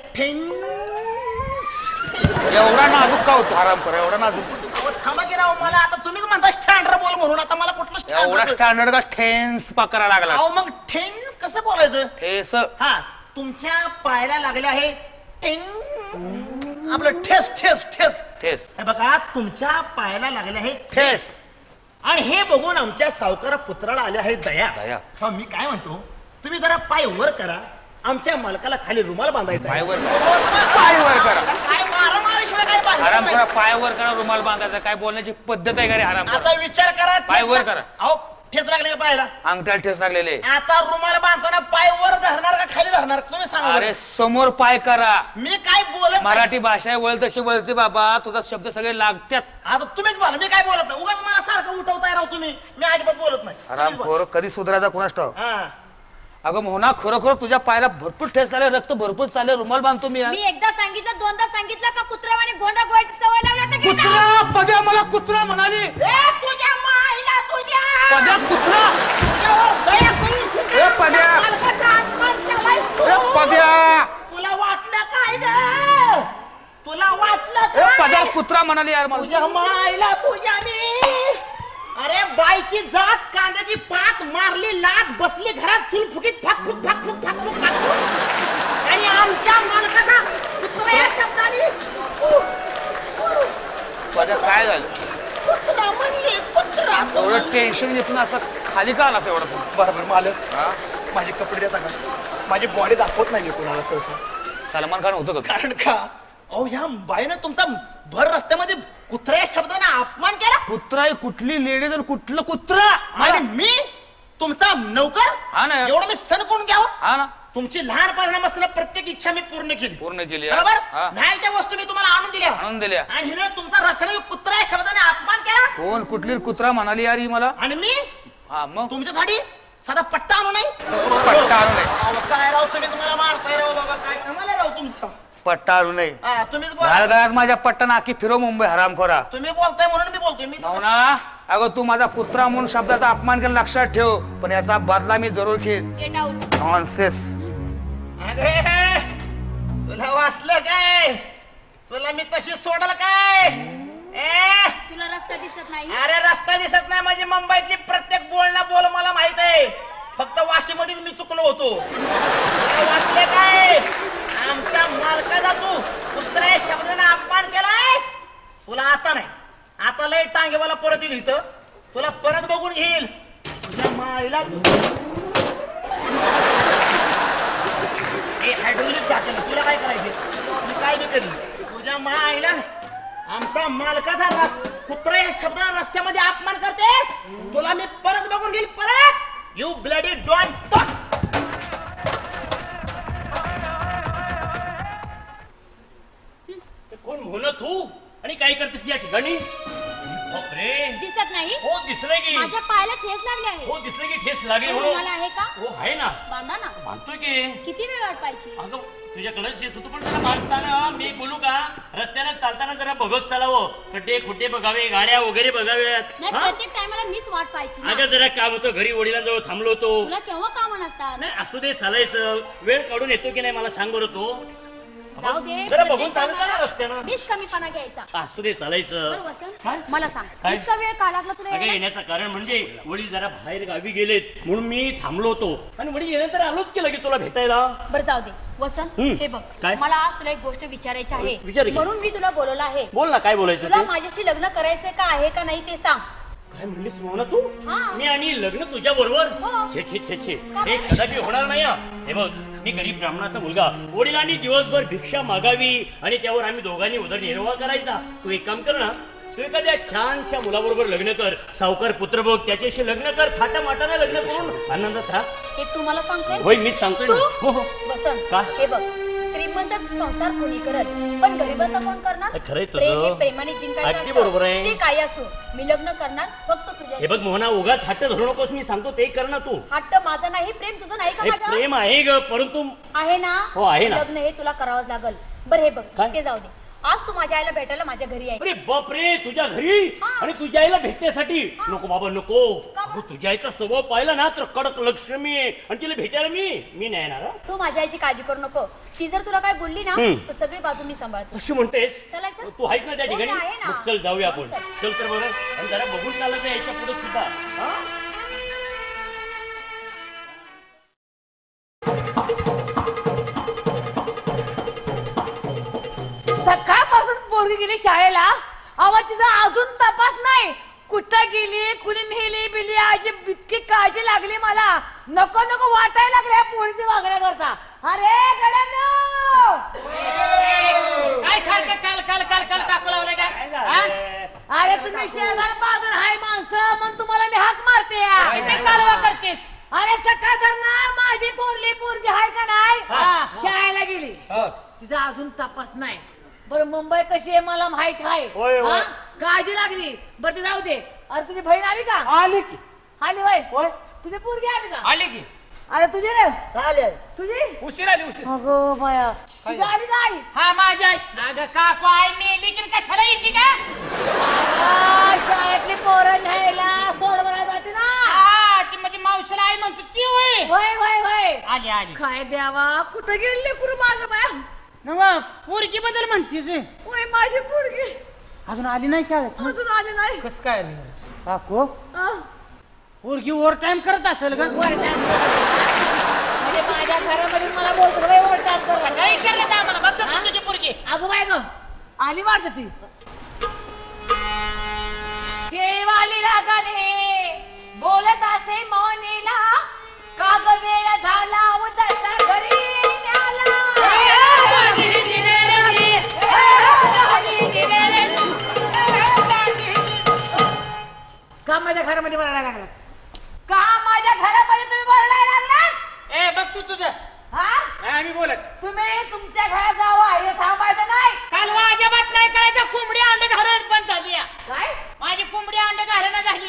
ठेंस. एवढा नाजूक का होतो हराम करा. एवढा नाजूक. अहो थांबा की राव. मला आता तुम्हीच म्हणता स्टँडर्ड बोल म्हणून. आता मला कुठलं एवढा स्टँडर्ड का ठेन्स पकरा लागला. अहो मग ठेन कसं बोलायचं. ठेस. हा तुमच्या पायाला लागले आहे ठेन. आपलं ठेस ठेस ठेस ठेस. हे बघा तुमच्या पायाला लागले आहे ठेस. आणि हे बघून आमच्या सावकारा पुत्राला आले आहे दया. दया. हा मी काय म्हणतो तुम्ही जरा पाय वर करा. आमच्या मालकाला खाली रुमाल बांधायचा. पाय वर. पाय वर करा. काय मारामारीशिवाय काय बांधायचं हराम नाही. करा. पाय वर करा. रुमाल बांधायचा. काय बोलण्याची पद्धत आहे का रे. हराम करा. आता विचार करा. पाय ठेस वर लाग- करा. अहो ठेस लागले का पायाला. अंगठ्याला ठेस लागलेले. आता रुमाल बांधताना पाय वर धरणार का खाली धरणार तुम्ही सांगा. अरे समोर पाय करा. मी काय बोलत नाही. मराठी भाषा आहे. वळ तशी वळते बाबा. तुझा शब्द सगळे लागतात. आता तुम्हीच बोला. मी काय बोलत नाही. उगाच मला सारखं उठवताय राव तुम्ही. मी अजिबात बोलत नाही. हराम तुम्हीच बोला. खोर कधी सुधारायचा कुणास ठाऊक. हा. अगं मोहना खरोखर तुझ्या पायाला भरपूर ठेस लागले. रक्त भरपूर चालले. रुमाल बांधतो मी. मी एकदा सांगितलं दोनदा सांगितलं का कुत्र्यावाने गोंडा गोळ्याची सवय लागली तर कुत्रा. पद्या मला कुत्रा म्हणाली. ए, तुझ्या माईला तुझ्या पद्या कुत्रा. तुझ्यावर दया करून सुद्धा ए, पद्या. मालकाचा अपमान केला. आलायस तू? ए, पद्या तुला वाटलं काय ग? तुला वाटलं ए, काय? पद्या कुत्रा म्हणाली यार मला. तुझ्या मायला तुझ्या मी. अरे बाईची जात कांद्याची पात मारली लाट बसली घरात चूल फुकीत फाक फुक फाक फुक फाक फुक फाक फुक. आणि आमच्या मालकाचा कुत्रा या शब्दाने पद्या काय झालं? कुत्रा म्हणले कुत्रा. एवढं टेन्शन घेत ना असं खाली का आलास एवढं तू? बरोबर मालक. माझे कपडे देता का? माझी बॉडी दाखवत नाही कोणाला सहसा. सलमान खान होतं का? कारण का अहो ह्या बाईनं तुमचा भर रस्त्यामध्ये कुत्रा या शब्दाने अपमान केला. कुत्रा कुठली लेडीज आणि कुठलं कुत्रा? आणि मी तुमचा नौकर? हा ना. एवढं मी सण करून घ्यावं? हा ना. तुमची लहानपणापासून प्रत्येक इच्छा मी पूर्ण केली. पूर्ण केली बरोबर. हा. नाही त्या वस्तू मी तुम्हाला आणून दिल्या आणून दिल्या. आणि हिने तुमचा रस्त्यामध्ये कुत्रा या शब्दाने अपमान केला. कोण कुठली कुत्रा म्हणाली यार ही मला? आणि मी हा मग तुमच्यासाठी साधा पट्टा आणू नाही. पट्टा आणू नये. अहो, काय राव तुम्ही तुम्हाला मारताय राव बाबा. काय कमाल राव तुमचं. पट्टा आणू नये. हा, तुम्हीच बोला. घालगाळात माझ्या पट्टा नाकी फिरो मुंबई हरामखोरा. तुम्ही बोलताय म्हणून मी बोलतोय. मी हो ना. अगं तू माझा कुत्रा म्हणून शब्दाचा अपमान केला लक्षात ठेव. पण याचा बदला मी जरूर घेईन. Get out. नॉनसेन्स. अरे तुला वाटलं काय तुला मी तशी सोडल काय? ए तुला रस्ता दिसत नाही? अरे रस्ता दिसत नाही. माझी मुंबईतली प्रत्येक बोलणं बोल मला माहित आहे. फक्त वाशीमध्येच मी चुकलो होतो. तुला वाटलं काय आमच्या मालकाचा तू कुत्रा या शब्दाने अपमान केलायस? तुला आता नाही. आता लय टांगेवाला परत येईल इथं. तुला परत बघून घेईल. तुझ्या माईला हायड्रोलिक जाते ना. तुला काय करायचे? मी काय बी करीन. तुझ्या माईला आमचा मालकाचा रस कुत्रा या शब्दाने रस्त्यामध्ये अपमान करतेस? तुला मी परत बघून घेईल. परत यू ब्लडी डॉन्ट टॉक. कोण म्हणत तू आणि काय करतेस या ठिकाणी? बापरे. दिसत नाही? हो दिसलंय की. माझ्या पायाला ठेस लागली आहे. हो दिसलंय की ठेस लागली हे म्हणून. रुमाल आहे का? हो आहे ना. बांधा ना. बांधतोय की. किती वेळ वाट पाहिजे? अगं तुझ्याकडेच येतो तू पण जरा माणसानं मी बोलू का? रस्त्याने चालताना जरा बघत चालावं. खड्डे खुट्टे बघावे, गाड्या वगैरे बघाव्यात. नाही, प्रत्येक टायमाला मीच वाट पाहायची ना. अगं जरा काम होतं घरी वडिलांजवळ थांबलो होतो. तुला केव्हा काम नसतात? नाही असू दे चालायचं. वेळ काढून येतो की नाही मला सांग बरं तू. जाऊ दे. जरा बघून चालत जा ना रस्त्यानं. मीच कमीपणा घ्यायचा. असू दे चालायचं. बरं वसंत, काय? मला सांग काय? इतका वेळ का लागला तुला अगं यायला? येण्याचं कारण म्हणजे वडील जरा बाहेर गावी गेलेत म्हणून मी थांबलो होतो. आणि वडील गेल्यानंतर आलोच केलं की तुला भेटायला. बरं जाऊ दे वसंत. हम्म. हे बघ काय? मला आज तुला एक गोष्ट विचारायची आहे. विचार की. म्हणून मी तुला बोलवलं आहे. बोल ना काय बोलायचं तुला ते? माझ्याशी लग्न करायचंय का आहे का नाही ते सांग. काय म्हणलीस मोहना तू? हा. मी आणि लग्न तुझ्या बरोबर? हो. छे छे छे छे का हे बरं? कदापि होणार नाही हा. हे बघ मी गरीब ब्राह्मणाचा मुलगा. वडिलांनी दिवसभर भिक्षा मागावी आणि त्यावर आम्ही दोघांनी उदरनिर्वाह करायचा. तू एक काम कर ना. तू एखाद्या छानशा मुलाबरोबर लग्न कर. सावकार पुत्र बघ त्याच्याशी लग्न कर. थाटामाटाने लग्न करून आनंदात राहा. हे तू मला सांगतोय? होय मीच सांगतोय ना. हो हो वसंत का? हे बघ श्रीमंतच संसार कोणी करत पण गरीबाचा कोण करणार? खरंय तुझं. प्रेम हे प्रेमाने जिंकायचं अगदी असतं. बरोबर आहे. ते काय असो मी लग्न करणार फक्त तुझ्या. हे बघ मोहना उगाच हट्ट धरू नकोस. मी सांगतो ते कर ना तू. हट्ट माझा नाही. प्रेम तुझं नाही का हे माझ्यावर? प्रेम आहे ग परंतु आहे ना. हो, आहे ना. लग्न हे तुला करावंच लागल. बरं हे बघ काय? ते जाऊ दे. आज तू माझ्या आईला भेटायला माझ्या घरी आहे. अरे बापरे तुझ्या घरी हा. आणि तुझ्या आईला भेटण्यासाठी? नको बाबा नको. का बरं? अगं, तुझ्या आईचा स्वभाव पाहिला ना तर कडक लक्ष्मी आहे आणि तिला भेटायला मी मी नाही येणार हा. तू माझ्या आईची काळजी करू नको. ती जर तुला काय बोलली ना हम्म. तर सगळी बाजू मी सांभाळतो. अशी म्हणतेस? चलायचं? तू आहेस ना त्या हो, ठिकाणी? मी आहे ना. मग चल जाऊया हो, आपण. चल. चल तर बरं. आणि जरा बघून चालायचं याच्या पुढे सुद्धा हा? सकाळपासून पोरगी गेली शाळेला. अहो तिचा अजून तपास नाही. कुठं गेली कुणी नेली बिली आजी इतकी काळजी लागली मला. नको नको वाटायला लागल्या पोरीची वागण्या करता. अरे गड्यांनो काय सारखं काल काल काल काल काकू लावलंय का? हा? अरे तुम्ही शेजार बाजार हाय माणसं म्हणून तुम्हाला मी हाक मारते. किती कालवा करतेस? अरे सकाळ तर ना माझी थोरली पोरगी हाय का नाही शाळेला गेली. तिचा अजून तपास नाही. बरं मुंबई कशी आहे मला माहित आहे. होय, होय. हा? काळजी लागली. बरं ती जाऊ दे. अरे तुझी बहीण आली का? आली की. आली वय तुझी पोरगी आली का? आली की. अरे तुझी रे आली तुझी. उशीर आली उशीर. अगो बाया तुझी आली का आई? हा माझी आई. अगं काकू आई मेली की कशाला येते का? आ, शाळेतली पोरं न्यायला सोडवायला जाते ना. हा ती म्हणजे मावशीला आई म्हणतो ती होय होय होय होय आली आली काय द्यावा कुठं गेली लेकरू माझं बाया नवा पोरगी बद्दल म्हणतीस होय माझी पोरगी अजून आली नाही शाळेत अजून आली नाही कस काय आली काकू आ, पोरगी ओव्हर टाइम करत असेल का वरडान. म्हणजे माझ्या घरामध्ये मला बोलतो बाई ओरडान करला काही केलं का आम्हाला बघतात तुझी पोरगी अगं बाय ग आली वाटत ती केळीवाली रागाने बोलत असे मौनीला काग वेळ झाला उतरता घरी न्याला. का माझ्या घरामध्ये बोलायला लागला का माझ्या घरामध्ये तुम्ही बोलायला लागलात ए बघ तू तुझं हा आम्ही बोलत तुम्ही तुमच्या घरात जावा हे थांबायचं नाही काल अजिबात नाही करायचं कोंबडी अंडे घालत पण झाली काय माझी कोंबडी अंडे घालणं झाली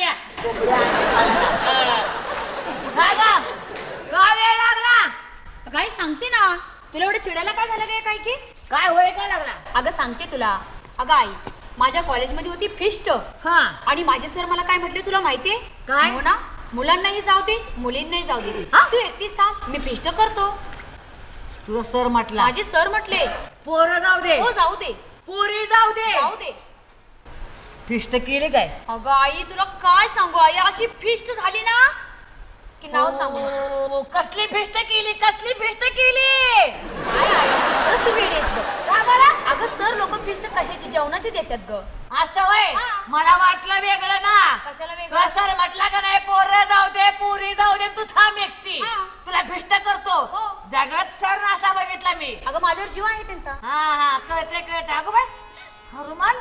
राजा का वेळ लागला काय सांगते ना तुला एवढं चिडायला काय झालं काय काय की काय होय काय लागला अगं सांगते तुला अगं आई माझ्या कॉलेजमध्ये होती फिस्ट हा आणि माझे सर मला काय म्हटले तुला माहितीये काय? हो ना मुलांनाही जाऊ दे मुलींनाही जाऊ दे हा? तू एकटीच थांब मी फिस्ट करतो तुझं सर म्हटला माझे सर म्हटले पोरं जाऊ दे हो जाऊ दे पोरी जाऊ दे जाऊ दे फिस्ट केली काय अगं आई तुला काय सांगू आई अशी फिस्ट झाली ना की नाव सांगू ओ, कसली फिस्ट केली कसली फिस्ट केली काय आई खरंच तू वेडी आहेस गं. का बरं अगं सर लोक फिस्ट कशाची जेवणाची देतात ग असं होय हा. मला वाटलं वेगळं ना कशाला वेगळं? तुला सर म्हटला का नाही पोरं जाऊ दे पोरी जाऊ दे तू थांब एकटी हा. तुला फिस्ट करतो हो. जगात सर नसा बघितला मी अगं माझ्यावर जीव आहे त्यांचा हा हा कळते कळते अगं बाय हरुमान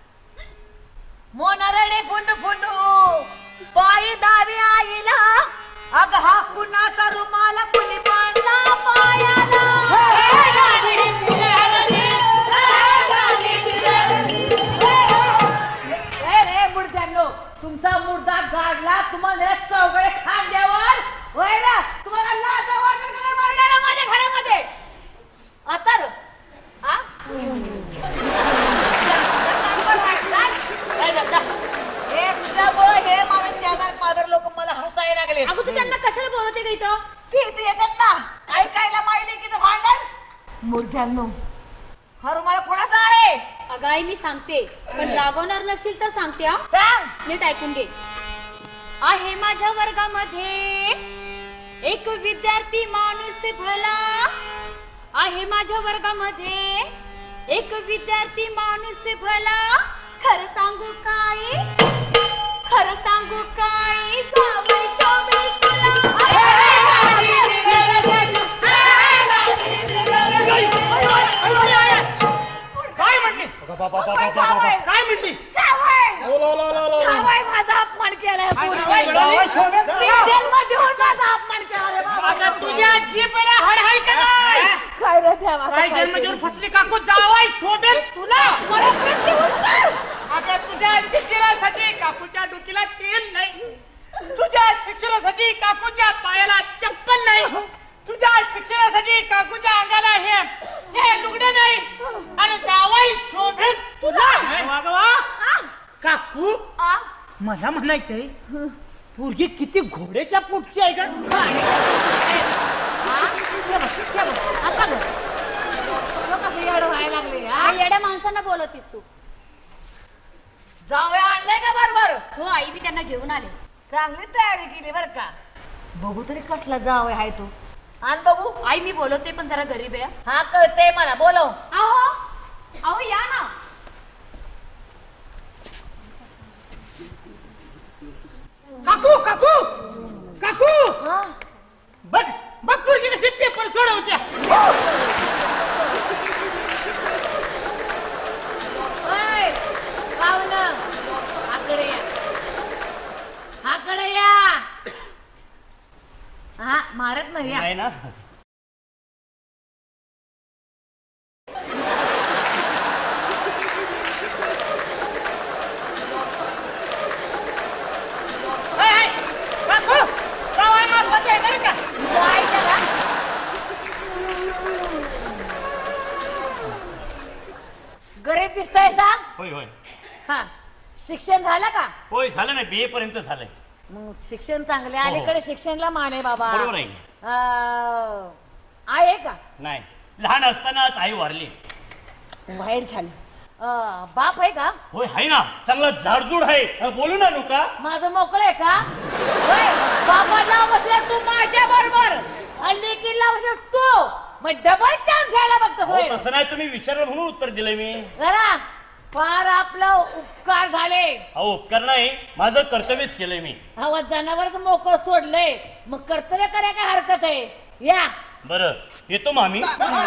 मोनरडे फुंदू फुंदू पायी दावी आईला अग हा कुणाचा रुमाल कुणी बांधला पायाला ए रे मुर्द्यांनो तुमचा मुर्दा गाडला तुम्हाला चौघडे खांद्यावर होय ना तुम्हाला लाज वाटत का नाही मारण्याला माझ्या घरामध्ये आता रे, हा हे तुझ्यामुळे हे मला शेजार पादर लोक मला हसायला लागले अगं तू त्यांना कशाला बोलवते का इथं ते इथे येतात ना ऐकायला माहिती की भांडण मुर्द्यांनो हा रुमाला कोणाचा आहे अगं आई मी सांगते पण रागवणार नशील तर सांगते हा सांग नीट ऐकून घे आहे माझ्या वर्गामध्ये एक विद्यार्थी माणूस भला आहे माझ्या वर्गामध्ये एक विद्यार्थी माणूस भला खरं सांगू काय खरं सांगू काय जावई शोभे तुला काय म्हणली काय म्हणली जावई माझा अपमान केलाय जेलमध्ये होऊन माझा अपमान केला आता तुझ्या जीभेला हाड हाय का नाही काय रे देवा काय जन्मजोर फसली काकू जावाय शोभेल तुला मला प्रत्युत्तर आता तुझ्या शिक्षणासाठी काकूच्या डोकीला तेल नाही तुझ्या शिक्षणासाठी काकूच्या पायाला चप्पल नाही तुझ्या शिक्षणासाठी काकूच्या अंगाला हे हे लुगडं नाही आणि जावाई शोभेल तुला काकू आ मला म्हणायचंय पोरगी किती घोड्याच्या पोटची आहे का आई, येड्या माणसांना बोलवतीस तू जावया आणलंय का बरोबर हो आई मी त्यांना घेऊन आले चांगली तयारी केली बर का बघू तरी कसला जावय आहे तू आण बघू आई मी बोलवते पण जरा गरीब आहे हा कळतंय मला बोलव अहो अहो या ना काकू काकू काकू हा बघ बघ पोरगी कशी पेपर सोडवत्या ओय पाहुणं आकडे या आकडे या हा मारत नाही या ना गरीब दिसतोय सांग होय होय हा शिक्षण झालं का होय झालं ना बी ए पर्यंत झालंय मग शिक्षण चांगले अलीकडे शिक्षणला मान आहे बाबा. बरोबर आहे. अं, आहे का? नाही, लहान असतानाच आई वारली. वाईट झालं. अं, बाप आहे का? होय आहे ना, चांगला झाडझूड आहे. बोलू ना नका. माझं मोकळं आहे का? होय, बाबाला बसल्या तू माझ्या बरोबर हल्ली किल्ला बसल्या तू मग डबल चान्स घ्यायला बघतो. होय तसं नाही, तुम्ही विचारलं म्हणून उत्तर दिलंय मी. जरा फार आपलं उपकार झाले. अहो उपकार नाही, माझं कर्तव्यच केलंय मी. हवा जनावरच मोकळ सोडलंय, मग कर्तव्य करायला काय हरकत आहे? या बरं, येतो मामी.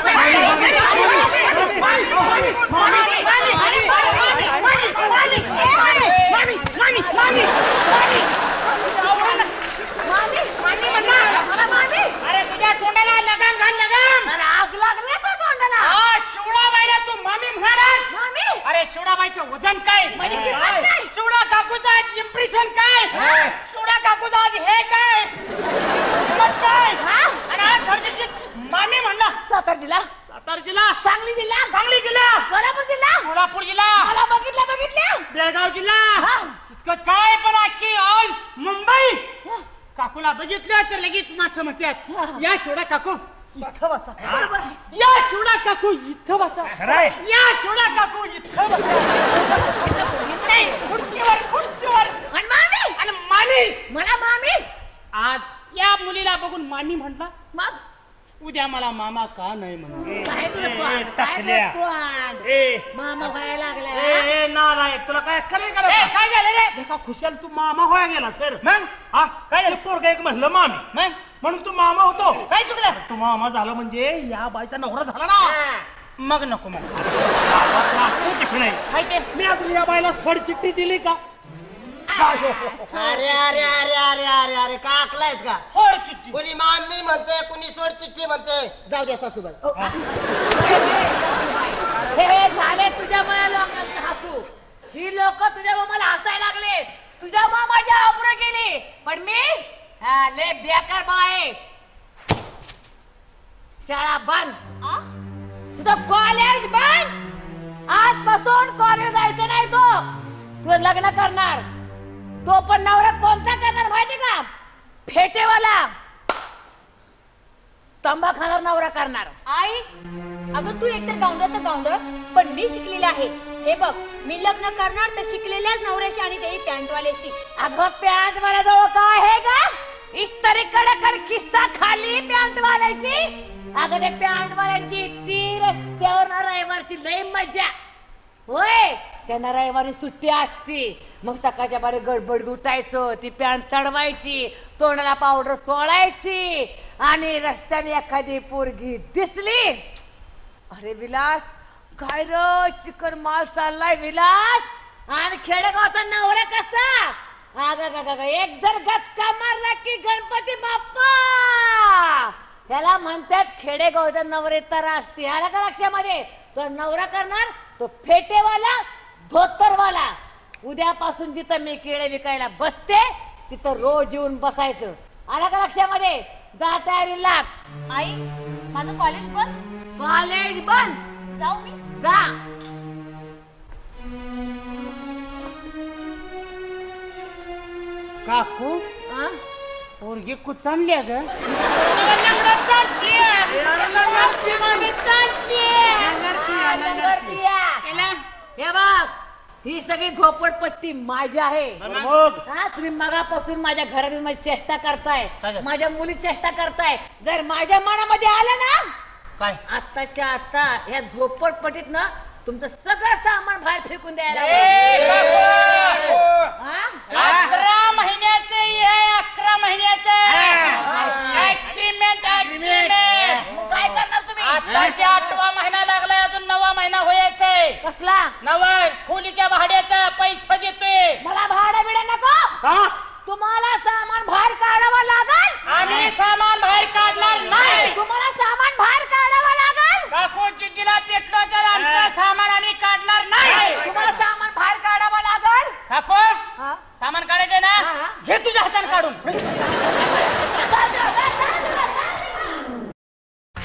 अरे तुझ्या तोंडाला लगाम घाल, लगाम. आग लागली तो तोंडाला. शिवडाबाईला तू मामी म्हणालास? मामी अरे शिवडाबाईचं वजन काय? माझी किंमत काय? शिवडा काकूचं आज इम्प्रेशन काय? शिवडा काकूचं आज हे काय? किंमत काय? आणि आज झडझडीत मामी म्हणला. सातारा जिल्हा, सातारा जिल्हा, सांगली जिल्हा, सांगली जिल्हा, कोल्हापूर जिल्हा, कोल्हापूर जिल्हा, मला बघितलं बघितलं बेळगाव जिल्हा, इतकंच काय पण अख्खी ऑल मुंबई काकूला बघितलं तर लगेच माझं म्हणतात या शिवडा काकू इथं बसा. या शिवडा काकू इथं बसा. या शिवडा काकू इथं बसा. खुर्चीवर खुर्चीवर. आणि मामी आणि मामी मला मामी आज या मुलीला बघून मामी म्हटला, मग उद्या मला मामा का नाही म्हणून. काय तुझं तोंड? काय तुझं तोंड? मामा व्हायला लागलाय. ना नाही, तुला काय अक्कल आहे का? ए, काय झालं रे? का खुशाल तू मामा व्हाय गेला सर? मग हा काय पोरगा एक म्हणलं मामी, मग म्हणून तू मामा होतो. काय चुकलं? तू मामा झाला म्हणजे या बाईचा नवरा झाला ना. मग नको मग कसं नाही माहिती मी अजून या बाईला सोड चिठ्ठी दिली का? अरे अरे अरे अरे अरे अरे का ऐकलायत का? सोड चिठ्ठी. कोणी मामी म्हणते, कोणी सोड चिठ्ठी म्हणते. जाऊ द्या सासूबाई. हे हे झाले तुझ्यामुळे लोकांना हसू. ही लोक तुझ्यामुळे मला हसायला लागले. तुझ्यामुळे माझी अब्रू गेली. पण मी हा लय बेकार बाय. शाळा बंद, तुझं कॉलेज बंद. आजपासून कॉलेज जायचं नाही. तो तुझं लग्न करणार. तो पण नवरा कोणता करणार माहिती का? फेटेवाला, तंबा खाणार नवरा करणार. आई, अगं तू एकतर गावंडर तर गावंडर, पण मी शिकलेले आहे. हे बघ, मी लग्न करणार तर शिकलेल्याच नवऱ्याशी आणि ते पॅन्टवाल्याशी. अगं पॅन्टवाल्या जवळ काय आहे का? इस्त्री कडे किस्सा खाली पॅन्टवाल्याची. अगं ते पॅन्टवाल्यांची ती रस्त्यावर रविवारची लई मजा. होय, त्यांना रविवारी सुट्टी असती. मग सकाळच्या बारी गडबड उठायचं, ती पॅन्ट चढवायची, तोंडाला पावडर चोळायची आणि रस्त्याने एखादी पोरगी दिसली, अरे विलास काय र चिकन माल चाललाय विलास. आणि खेडेगावचा नवरा कसा? अगं एक जर गचका मारला की गणपती बाप्पा. त्याला म्हणतात खेडेगावचा नवरे तर असते. आला का लक्षामध्ये? तो नवरा करणार तो फेटेवाला, धोतरवाला. उद्यापासून जिथं मी केळे विकायला बसते तिथं रोज येऊन बसायचं. आला का लक्षामध्ये? जा तयारी लाग. आई, माझं कॉलेज बंद. कॉलेज बंद. जाऊ मी? जा. काकू आ? पोरगी कुचामली ग. हे बघ, ही सगळी झोपडपट्टी माझी आहे. हा, तुम्ही मगापासून माझ्या घरात माझी चेष्टा करताय, माझ्या मुली चेष्टा करताय. जर माझ्या मनामध्ये आलं ना काय आत्ताच्या आता ह्या झोपडपट्टीत ना तुमचं सगळं सामान बाहेर फेकून द्यायला. अकरा महिन्याचे आहे, अकरा महिन्याचे ऍग्रीमेंट ऍग्रीमेंट. मग काय करणार तुम्ही? आताशी आठवा महिना लागलाय, अजून नवा महिना व्हायचाय. कसला? नवा खोलीच्या भाड्याचा पैसा देतोय. मला भाडं बिडं नको. तुम्हाला सामान बाहेर काढावं लागल. आम्ही सामान बाहेर काढणार नाही. तुम्हाला सामान बाहेर काढावं लागल. काकू जिद्दीला पेटलं तर आमचं सामान आम्ही काढणार नाही. तुम्हाला सामान बाहेर काढावं लागल. काकू सामान काढायचंय ना, घे तुझ्या हाताने काढून.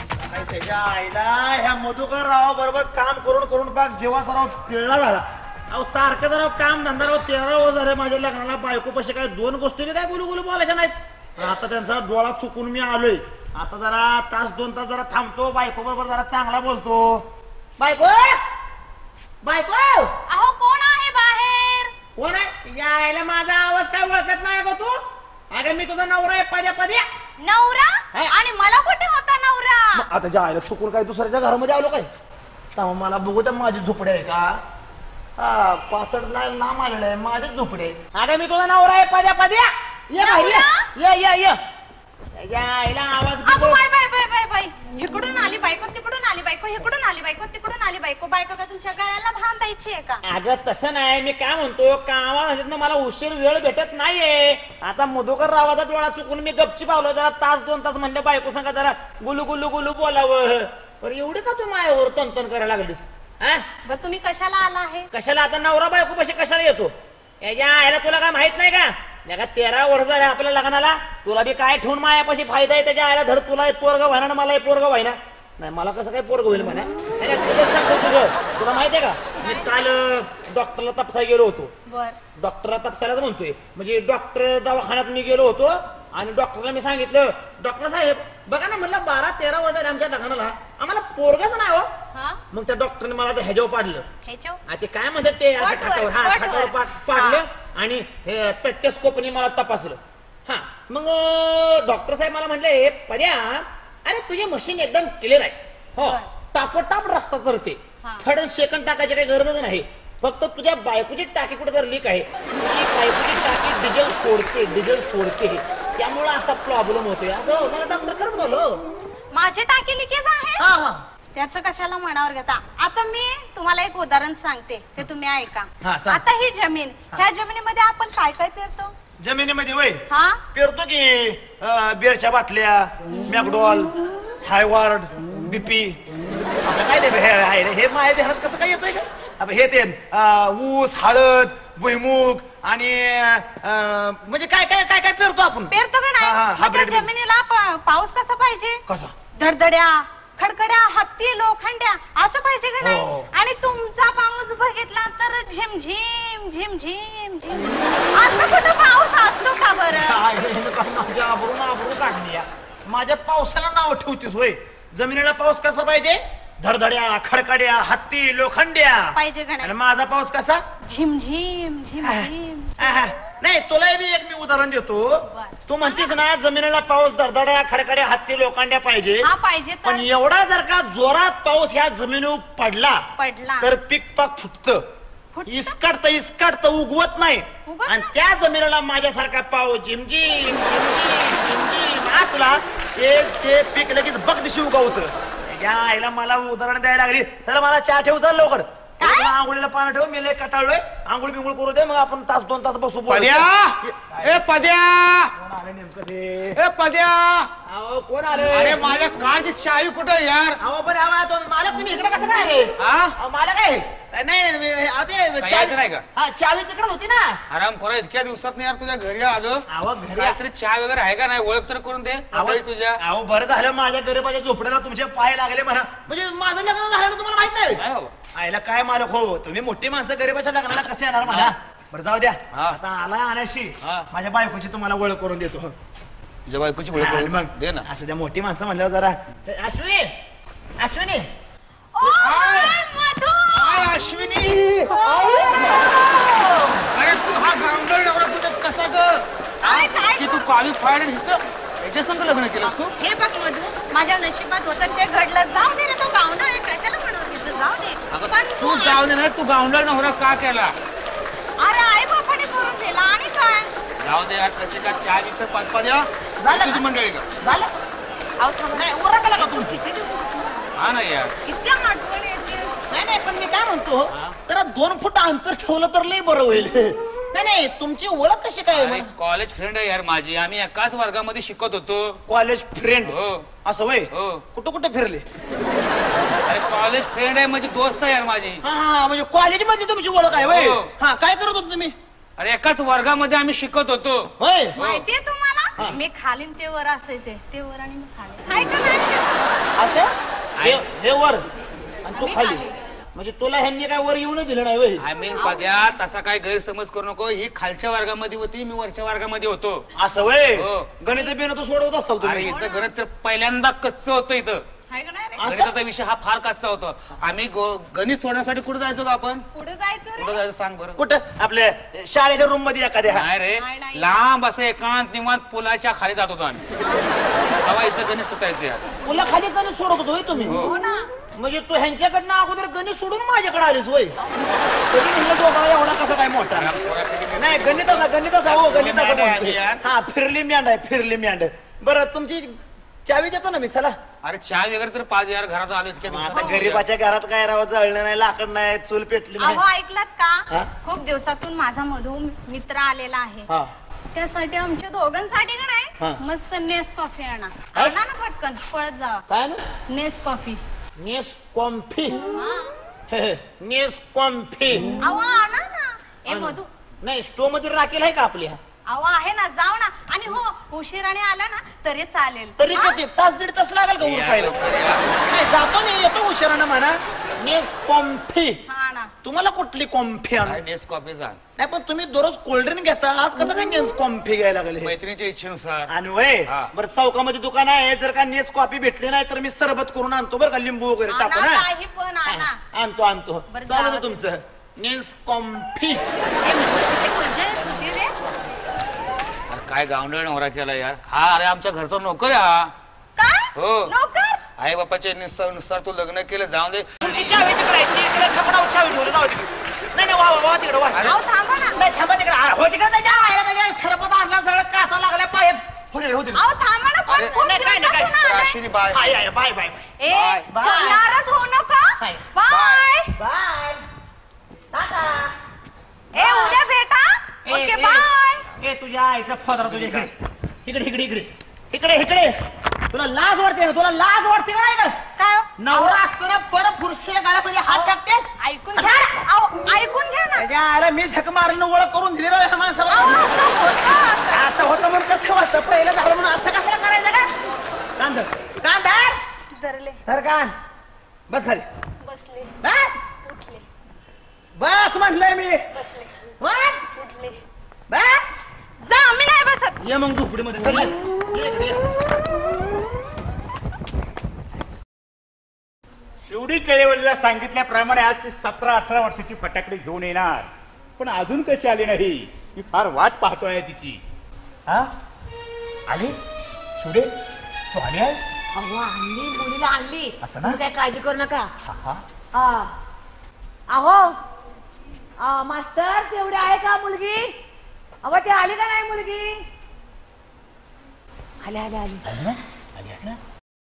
त्याच्या आईला ह्या मधुकर राव बरोबर काम करून करून पाक जेव्हा सराव पिळला झाला. अहो सारखं जरा काम धंदा राव तेरा वर्ष झाले माझ्या लग्नाला बायको पशी काय दोन गोष्टी काय गुलू गुलू बोलायच्या नाहीत आता त्यांचा डोळा चुकून मी आलोय आता जरा तास दोन तास जरा थांबतो बायको बरोबर जरा चांगला बोलतो बायको बायको अहो कोण आहे बाहेर कोण आहे यायला माझा आवाज काय ओळखत नाही गो तू अगं मी तुझा नवरा आहे पद्या पद्या नवरा आणि मला कुठे होता नवरा आता जायला चुकून काय दुसऱ्याच्या घरामध्ये आलो काय तेव्हा मला बघू तर माझी झोपडी आहे का हा पाचड नाम आलेलं आहे माझेच झोपडे अगं मी तुझा नवरा आहे पद्या पद्या ये बाई ये ये यायला आवाज अगं bye bye bye bye bye इकडून आली बायको तिकडून आली बायको इकडून आली बायको तिकडून आली बायको बायको का तुमच्या गळ्याला बांधायची आहे का अगं तसं नाही मी काय म्हणतो कामात ना मला उशीर वेळ भेटत नाहीये आता मधुकर रावाचा डोळा चुकून मी गपची पावलो जरा तास दोन तास म्हणलं बायको सांगा जरा गुलू गुलू गुलू बोलावं पण एवढी का तू माझ्यावर तनतन करायला लागलीस हा बरं तुम्ही कशाला आला आहे कशाला आता नवरा बायको पाशी कशाला येतो यायला तुला काय माहित नाही का का तेरा वर्ष झाले आपल्या लग्नाला तुला बी काय ठेवून मायापाशी फायदा आहे त्याच्या आयला धड तुला पोरग व्हायना ना मला पोरग व्हायना नाही मला कसं काय पोरग होईल म्हणा तुझं सांगतो तुझं तुला माहितीये का मी काल डॉक्टरला तपासायला गेलो होतो डॉक्टरला तपासायलाच म्हणतोय म्हणजे डॉक्टर दवाखान्यात मी गेलो होतो आणि डॉक्टरला मी सांगितलं डॉक्टर साहेब बघा ना म्हणलं बारा तेरा वर्ष झाले आमच्या लग्नाला आम्हाला पोरगच नाही हो मग त्या डॉक्टरने मला ह्याच्यावर पाडलं ते काय म्हणतात ते असं खाटावर हा खाटावर पाडलं आणि हे टेस्कोपने मला तपासलं हा मग डॉक्टर साहेब मला म्हणले पर्या अरे तुझी मशीन एकदम क्लिअर आहे हो टापोटाप रस्ता करते थर्ड सेकंड टाकायची काही गरजच नाही फक्त तुझ्या बायकोची टाकी कुठे तर लीक आहे तुझी बायकोची टाकी डिझेल सोडते डिझेल सोडते त्यामुळे असा प्रॉब्लेम होतोय असं मला डॉक्टर खरंच बोलो माझी टाकी लिकेज आहे त्याचं कशाला मनावर घेता आता मी तुम्हाला एक उदाहरण सांगते ते तुम्ही ऐका आता ही जमीन ह्या जमिनीमध्ये आपण काय काय पेरतो जमिनीमध्ये वय हा पेरतो की बिअरच्या बाटल्या मॅकडॉल हायवार्ड बीपी आपलं काय नाही हे माझ्या ध्यानात कसं काय येतंय का हे ते ऊस हळद भुईमुग आणि म्हणजे काय काय काय काय पेरतो आपण पेरतो का नाही जमिनीला पाऊस कसा पाहिजे कसा धडधड्या खडखड्या हत्ती लोखंड्या असं पाहिजे का नाही आणि तुमचा पाऊस बघितला तर झिम झिम झिम झिम झिम असं कुठं पाऊस असतो का बरं माझ्या आबरून आबरून काढली माझ्या पावसाला नाव ठेवतीस होय जमिनीला पाऊस कसा पाहिजे धडधड्या खडखड्या हत्ती लोखंड्या पाहिजे का नाही माझा पाऊस कसा झिम झिम झिम झिम नाही तुला बी एक मी उदाहरण देतो तू म्हणतीस ना जमिनीला पाऊस धडधड्या खडखड्या हत्ती लोखंड्या पाहिजे पाहिजे पण एवढा जर का जोरात पाऊस ह्या जमिनीवर पडला पडला तर पीक पाक फुटत इसकाडत इसकाडत उगवत नाही आणि त्या जमिनीला माझ्यासारखा पाऊस झिमझिम झिमझिम असला ते पीक लगेच बघ दिशी उगवत आईला मला उदाहरण द्यायला लागली चला मला चहा ठेव चाल लवकर आंघोळीला पाणी ठेव मी लय कटाळलोय आंघोळ बिंघोळ करू दे मग आपण तास दोन तास बसू पद्या ए पद्या नेमकं ए पद्या कोण आले अरे माझ्या कारची चावी कुठे यार अहो पण मालक तुम्ही इकडे कसं काय रे मला काय नाही नाही का हा चावी तिकडे होती ना आराम करा इतक्या दिवसात यार तुझ्या घरी आलो घरी काहीतरी चहा वगैरे आहे का नाही ओळख तर करून दे आवाज तुझ्या अहो बरं झालं माझ्या गरीबाच्या झोपड्याला तुमचे पाय लागले म्हणा म्हणजे माझं लग्न झालं तुम्हाला माहित नाही आईला काय मालक हो तुम्ही मोठी माणसं गरीबाच्या लग्नाला कसे येणार मला बरं जाऊ द्या आता आला आणायशी माझ्या बायकोची तुम्हाला ओळख करून देतो तुझ्या बायकोची ओळख मग दे ना असं द्या मोठी माणसं म्हणल्यावर जरा अश्विनी अश्विनी अश्विनी अरे तू हा ग्राउंडर एवढा तुझ्यात कसा ग की तू क्वालिफाईड इथं याच्या संग लग्न केलंस तू हे बघ मधू माझ्या नशिबात होतं ते घडलं जाऊ दे रे तो गावंढळ आहे कशाला म्हणून घेतलं जाऊ दे पण तू जाऊ दे ना तू गावंढळ नवरा का केला अरे आई बापाने करून दिला आणि काय जाऊ दे यार कसे का चहा विसर पाच पाच द्या तुझी मंडळी का झालं अहो थांब नाही ओरखला का तुमची किती दिवस हा नाही यार इतक्या आठवण येते नाही नाही पण मी काय म्हणतो तर दोन फूट अंतर ठेवलं तर लई बरं होईल नाही नाही तुमची ओळख कशी काय कॉलेज फ्रेंड आहे यार माझी आम्ही एकाच वर्गामध्ये शिकत होतो कॉलेज फ्रेंड हो असं वय हो कुठं कुठं फिरले अरे कॉलेज फ्रेंड आहे म्हणजे दोस्त आहे यार माझी हा म्हणजे कॉलेज मध्ये तुमची ओळख आहे वय हा काय करत होतो तुम्ही अरे एकाच वर्गामध्ये आम्ही शिकत होतो होय माहितीये तुम्हाला मी खालीन ते वर असायचे ते वर आणि मी खाली असं हे वर आणि तू खाली म्हणजे तुला ह्यांनी काय वर येऊन दिलं नाही वय? आय मीन पद्या तसा काय गैरसमज करू नको. ही खालच्या वर्गामध्ये होती, मी वरच्या वर्गामध्ये होतो. असं वय? हो. गणित बिन तू सोडवत असाल अरे तुम्ही. हिचं गणित तर पहिल्यांदा कच्च होतं इथं. गणिताचा विषय हा फार कच्चा होता. आम्ही गो- गणित सोडण्यासाठी कुठे जायचो का आपण? पुढे जायचं रे. कुठे जायचं सांग बरं. कुठं? आपल्या शाळेच्या रूम मध्ये एखाद्या. नाही रे, लांब असं एकांत निवांत पुलाच्या खाली जात होतो आम्ही. तेव्हा हिचं गणित सुटायचं यार. तुला खाली गणित सोडत होतो होय तुम्ही? हो ना. म्हणजे तू ह्यांच्याकडनं अगोदर गणित सोडून माझ्याकडे आलीस वय? तरी म्हणलं दोघांना एवढा कसा काय मोठा? नाही गणिताचा गणिताचा हो गणिताचा बोलतोय. हा फिरली म्यांड आहे फिरली म्यांड. बरं तुमची चावी देतो ना मी. चला. अरे चहा वगैरे तर पाच यार घरात आलो इतक्या आता दिवसात. गरीबाच्या घरात काय राव, जळलं नाही, लाकड नाही, चूल पेटली नाही. अहो ऐकलात हा? का? खूप दिवसातून माझा मधू मित्र आलेला आहे. हा. त्यासाठी आमच्या दोघांसाठी का हा. नाही मस्त नेस कॉफी आणा. काय? आणा ना पटकन पळत जावा. काय ना? Nes coffee. Nes comfy. Nes comfy. अहो आणा ना. ए मधू नाही स्टोव मध्ये राखेल आहे का आपल्या? अहो आहे ना, जाऊ ना. आणि हो उशिराने आला ना तरी चालेल. तरी हा? किती तास दीड तास लागेल का उरकायला? नाही जातो मी, येतो उशिरानं म्हणा. Nes comfy. हा ना. तुम्हाला कुठली कॉम्फी आणू? नेस कॉफी जा. नाही पण तुम्ही दररोज कोल्ड्रिंक घेता, आज कसं काय नेस कॉम्फी घ्यायला लागले? मैत्रिणीच्या इच्छेनुसार. आणि वय हा. बरं चौकामध्ये दुकान आहे, जर का नेस कॉफी भेटली नाही तर मी सरबत करून आणतो बरं का, लिंबू वगैरे टाकू आणा ना. काही पण आणा. आणतो आणतो. बरं, चालू जा. दे तुमचं. नेस कॉम्फी. ए, मधू, किती मजा येत होती रे. काय गावंडळ नवरा केला यार हा. अरे आमच्या घरचा नोकर आहे हा. काय? हो. नोकर? आई बापाच्या नुसार नुसार तू लग्न केलं, जाऊन दे. तुमची चावी तिकडे आहे, ती इकडे खपडावर चावी ठेवली, जाऊ दे. नाही नाही वा वा वा तिकडे वा. अहो थांबा ना. नाही थांबा तिकडे. आ, हो तिकडे त्याच्या आईला त्याच्या सरबत आणला, सगळं काचा लागल्या पायात. हो तिकडे, हो तिकडे. अहो थांबा ना. पण अरे, खूप नाही, काय नाही, काय दिवसातून आलाय. राशिनी bye. Bye bye bye bye ए, बाय. बाय. नाराज होऊ नका. बाय. बाय. बाय. टाटा. ए उद्या भेटा. ए, ओके ए, बाय. ए तुझ्या आईचा फदर तुझ्या इकडे इकडे इकडे इकडे इकडे इकडे. तुला लाज वाटते ना? तुला लाज वाटते का नाही का? काय हो? नवरा असताना पर पुरुषच्या गाळ्यामध्ये हात टाकतेस. ऐकून घ्या ना. अहो, ऐकून घ्या ना. त्याच्या आईला मी झक मारून ओळख करून दिली ह्या माणसावर. अहो, असं होतं. असं होतं म्हणून कसं वाटतं? पहिलं झालं म्हणून आता कशाला करायचं का? कांद कांद धरले. धर कान. बस खाली. बसले. बस उठले. बस म्हणलंय मी. बसले. बस उठले. बस. जा मी नाही बसत. ये मग झोपडीमध्ये चल ये. ये इकडे ये. शिवडी केळेवलीला सांगितल्याप्रमाणे आज ती सतरा अठरा वर्षाची फटाकडे घेऊन येणार, पण अजून कशी आली नाही? मी फार वाट पाहतोय तिची. हा आलीस शिवडे? तू आली आहेस? अहो आणली, मुलीला आणली. असं ना? तुम्ही काय काळजी करू नका. हा. हा. अहो आ, मास्तर तेवढी आहे का मुलगी? अहो ती आली का नाही मुलगी? आली आली आली. आली ना? आली आहे ना?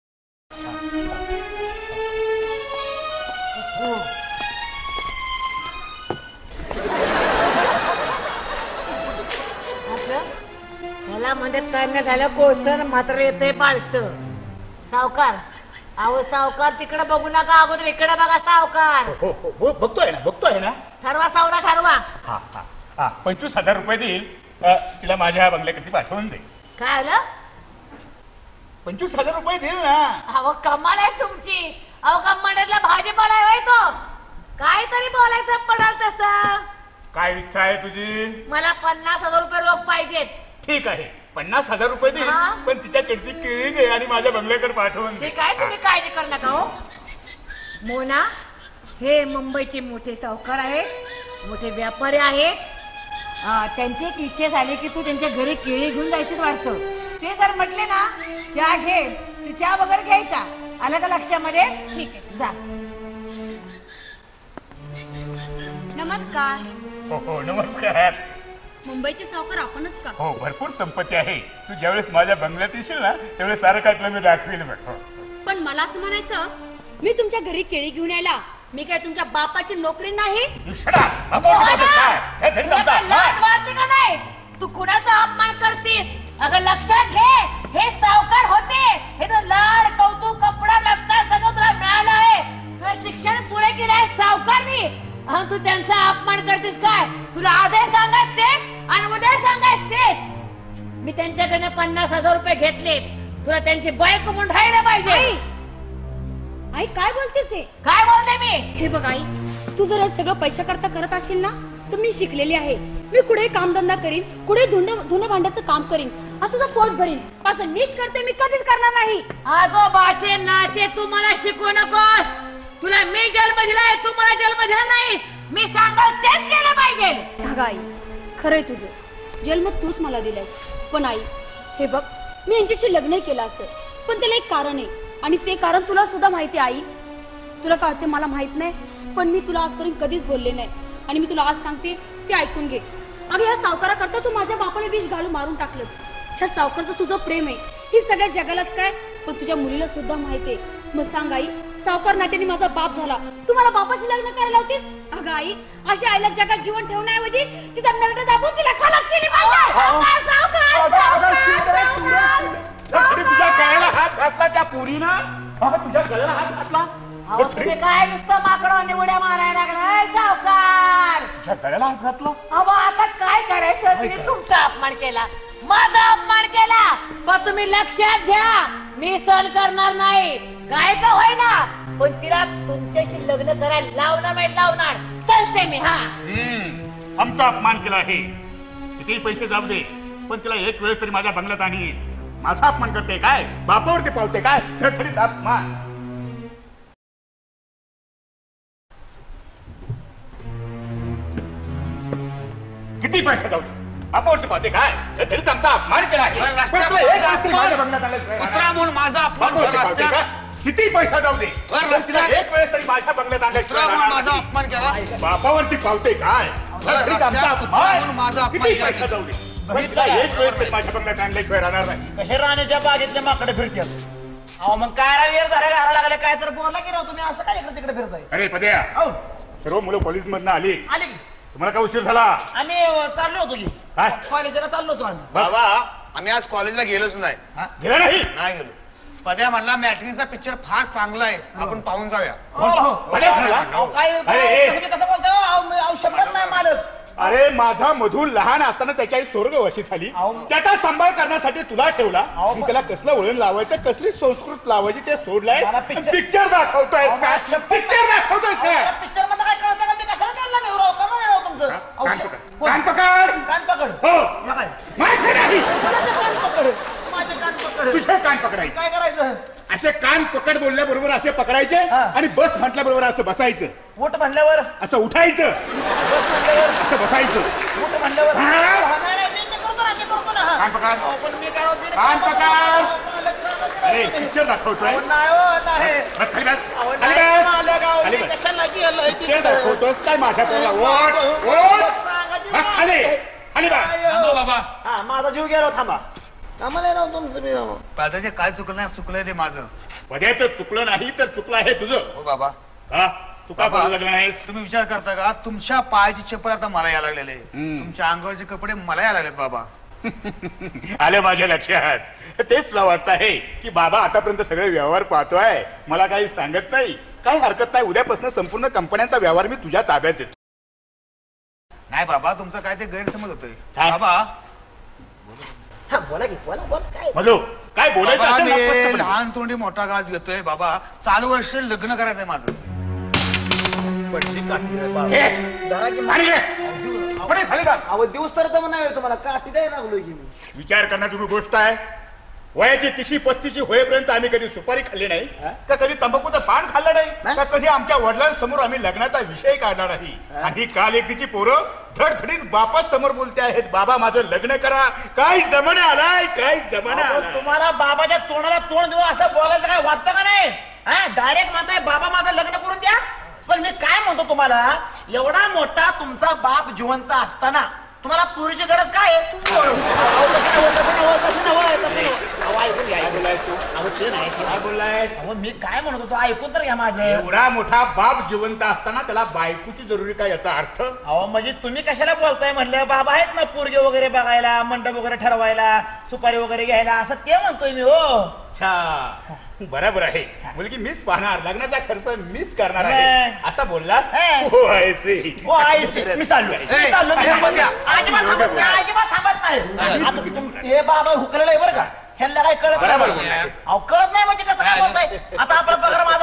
असं ह्याला म्हणतात काय झालं कोसर मात्र येते पाळस. सावकार अहो सावकार तिकडे बघू नका, अगोदर इकडे बघा सावकार. हो हो हो बघतोय ना बघतोय ना. ठरवा सौदा ठरवा. हा हा हा पंचवीस हजार रुपये देईल. अ, तिला माझ्या बंगल्याकडे पाठवून दे. काय आलं? पंचवीस हजार रुपये देईल ना. अहो कमाल आहे तुमची. अहो का मंडळातला भाजीपाला आहे तो. काहीतरी बोलायचं पडाल तसं. काय इच्छा आहे तुझी? मला पन्नास हजार रुपये रोख पाहिजेत. ठीक आहे पन्नास हजार रुपये देईल, हा. पण तिच्याकडची केळी घे आणि माझ्या बंगल्याकडे पाठवून दे. ठीक आहे तुम्ही काळजी करू नका. हो मोना हे मुंबईचे मोठे सावकार आहेत, मोठे व्यापारी आहेत. अं, त्यांची एक इच्छा झाली की तू त्यांच्या घरी केळी घेऊन जायचं वाटतं. ते जर म्हटले ना चहा घे, तू चहा वगैरे घ्यायचा. आलं का लक्षामध्ये? ठीक आहे. जा. नमस्कार. हो हो नमस्कार. मुंबईचे सावकार आपणच का? हो भरपूर संपत्ती आहे. तू ज्यावेळेस माझ्या बंगल्यात येशील ना त्यावेळेस सारं काय तुला मी दाखवेल बघ. हो. पण मला असं म्हणायचं, मी तुमच्या घरी केळी घेऊन यायला मी काय तुमच्या बापाची नोकरी नाही? दुसरा बाबा बाबा काय? हे धड तुला जमता. काय लाज वाटते का नाही? तू कुणाचा अपमान करतीस? अगं लक्षात घे, हे सावकार होते. हे तो लाड कौतुक कपडा लत्ता सगळं तुला मिळालं आहे. तुला शिक्षण पुरे केलं आहे सावकारनी, आणि तू त्यांचा अपमान करतेस काय? तुला आजही सांगायच तेच आणि उद्या सांगायच तेच. मी त्यांच्याकडनं पन्नास हजार रुपये घेतले. तुला त्यांची बायको म्हणून राहिलं पाहिजे. आई काय बोलतेस हे? काय बोलते मी? हे बघ आई, तू जर हे सगळं पैशा करता करत असेल ना तर मी शिकलेली आहे. मी कुठे कामधंदा करीन, कुठे धुणं धुणं भांड्याचं काम करीन आणि तुझं पोट भरीन. असं नीच करते मी कधीच करणार नाही. आजोबाचे नाते तू मला शिकवू नकोस. तुला मी जन्म दिलाय, तू मला जन्म दिला नाहीस. मी सांगाल तेच केलं पाहिजे. अगं आई, खरंय तुझं, जन्म तूच मला दिलास. पण आई हे बघ, मी यांच्याशी लग्न केलं असतं, पण त्याला एक कारण आहे आणि ते कारण तुला सुद्धा माहिती आहे. आई तुला कळते मला माहित नाही, पण मी तुला आजपर्यंत कधीच बोलले नाही आणि मी तुला आज सांगते ते ऐकून घे. अगं ह्या सावकाराकरता तू माझ्या बापाने विष घालून मारून टाकलंस. ह्या सावकारचं तुझं प्रेम आहे ही सगळ्या जगालाच काय, पण तुझ्या मुलीला सुद्धा माहिती आहे. मग सांग आई, सावकार नात्याने माझा बाप झाला, तू मला बापाशी लग्न करायला होतीस? अगं आई, अशा आईला जगात जीवन ठेवण्याऐवजी तिचा नरड दाबून तिला खलास केली पाहिजे. सावकार, सावकार, सावकार, तुझ्या गळ्याला हात घातला त्या पोरीनं, तुझ्या गळ्याला हात घातला. तुम्ही काय नुसतं माकडं उड्या मारायला लागलाय सावकार? तुझ्या गळ्याला हात घातला. अहो आता काय करायचं? तुम्ही तुमचा अपमान केला, माझा अपमान केला, पण तुम्ही लक्षात घ्या मी सहन करणार नाही. काय का होईना, पण तिला तुमच्याशी लग्न करायला लावणार नाही, लावणार चालते मी. हा आमचा अपमान केला आहे, कितीही पैसे जाऊ दे, पण तिला एक वेळेस तरी माझ्या बंगल्यात आणील. माझा अपमान करते काय, बापावरती पावते काय, थरथरीत अपमान. किती पैसे जाऊ दे, बापावरती पावते काय, थरथरीत आमचा अपमान केला आहे. माझ्या बंगल्यात आणलं, माझा अपमान. किती पैसा जाऊ दे, एक वेळेस तरी माझ्या बंगल्यात आणल्याशिवाय माझा अपमान केला. बापावरती पावते काय, किती पैसा जाऊ दे, एक वेळेस तरी माझ्या बंगल्यात आणल्याशिवाय राहणार नाही. कसे राहण्याच्या बागेतले माकडे फिरतात. अहो मग काय वेळ झाला घाला लागले, काय तर बोला की राव तुम्ही, असं काय इकडे तिकडे फिरताय? अरे पद्या, सर्व मुलं कॉलेज मधनं आली, आले तुम्हाला काय उशीर झाला? आम्ही चाललो होतो की कॉलेजला चाललो होतो आम्ही. बाबा आम्ही आज कॉलेजला गेलोच नाही. गेला नाही? नाही गेलो. पद्या म्हणला मॅट्रिनीचा पिक्चर फार चांगला आहे, आपण पाहून जाऊया. काय कसं बोलतोय? शब्दात नाही मालक. अरे माझा मधू लहान असताना त्याच्या स्वर्गवासी झाली, त्याचा सांभाळ करण्यासाठी तुला ठेवला. त्याला कसलं वळण लावायचं, कसली संस्कृत लावायची ते सोडलाय. पिक्चर दाखवतोय का, पिक्चर दाखवतोय का? पिक्चर मध्ये काय कळतं का? मी कशाला चालला नाही राव, का म्हणे राव तुमचं? कान पकड, कान पकड. हो माझे नाही, माझे कान पकड, माझे कान पकड. तुझे कान पकडायचे. काय करायचं? असे कान पकड बोलल्याबरोबर असे पकडायचे आणि बस म्हटल्याबरोबर असं बसायचं. उठ म्हणल्यावर असं उठायचं, बस म्हणल्यावर असं बसायचं. उठ म्हणल्यावर कान पकड, कान पकड. अरे पिक्चर दाखवतोय, बस खाली बस, खाली बस, खाली बस. पिक्चर दाखवतोस काय माझ्या पोराला? ओट ओट बस खाली, खाली बस. बाबा हा माझा जीव गेला, थांबा. आम्हाला राव तुमचं मी राव. पादाचे काय चुकलं नाही, चुकलंय ते माझं. पद्याचं चुकलं नाही तर चुकलं आहे तुझं. हो बाबा. का तू का बोलू लागला नाहीस? तुम्ही विचार करता का, तुमच्या पायाची चप्पल आता मला यायला लागलेले, तुमच्या अंगावरचे कपडे मला यायला लागलेत बाबा. आलं माझ्या लक्षात. तेच तुला वाटत आहे की बाबा आतापर्यंत सगळे व्यवहार पाहतोय, मला काही सांगत नाही. काही हरकत नाही, उद्यापासून संपूर्ण कंपन्यांचा व्यवहार मी तुझ्या ताब्यात देतो. नाही बाबा, तुमचा काय ते गैरसमज होतोय बाबा. बोला की बोला बोला. काय मधू काय बोलायचं? लहान तोंडी मोठा गाज घेतोय बाबा. चालू वर्ष लग्न करायचंय माझं. दिवस तर नाही तुम्हाला काठी द्यायला लागलोय की मी. विचार करण्याची गोष्ट आहे. वयाची तिशी पस्तीशी होईपर्यंत आम्ही कधी सुपारी खाल्ली नाही का, कधी तंबाखूचं पान खाल्लं नाही का, कधी आमच्या वडिलांसमोर आम्ही लग्नाचा विषय काढला नाही. आणि काल एक तिची पोरं धडधडीत बापाच समोर बोलते आहेत, बाबा माझं लग्न करा. काय जमाना आलाय, काय जमाना आलाय. तुम्हाला बाबाच्या तोंडाला तोंड देऊन असं बोलायचं काय वाटतं का नाही? हा डायरेक्ट म्हणताय बाबा माझं लग्न करून द्या. पण मी काय म्हणतो तुम्हाला, एवढा मोठा तुमचा बाप जिवंत असताना तुम्हाला पुरीची गरज काय आहे? मी काय म्हणत होतो ऐकून तर घ्या माझं. एवढा मोठा बाप जिवंत असताना त्याला बायकोची जरुरी काय याचा अर्थ? अहो म्हणजे तुम्ही कशाला बोलताय म्हणलं, बाबा आहेत ना पोरगे वगैरे बघायला, मंडप वगैरे ठरवायला, सुपारी वगैरे घ्यायला, असं ते म्हणतोय मी. हो अच्छा बरोबर आहे, मुलगी मीच पाहणार, लग्नाचा खर्च मीच करणार आहे असं बोललास. हो ऐसे हो ऐसे मी चाललो मी चाललो अजिबात थांबत नाही. हे बाबा हुकलेलं आहे बरं का, ह्यांना काही कळत नाही. अहो कळत नाही म्हणजे कसं काय बोलताय? आता आपला पगार माझा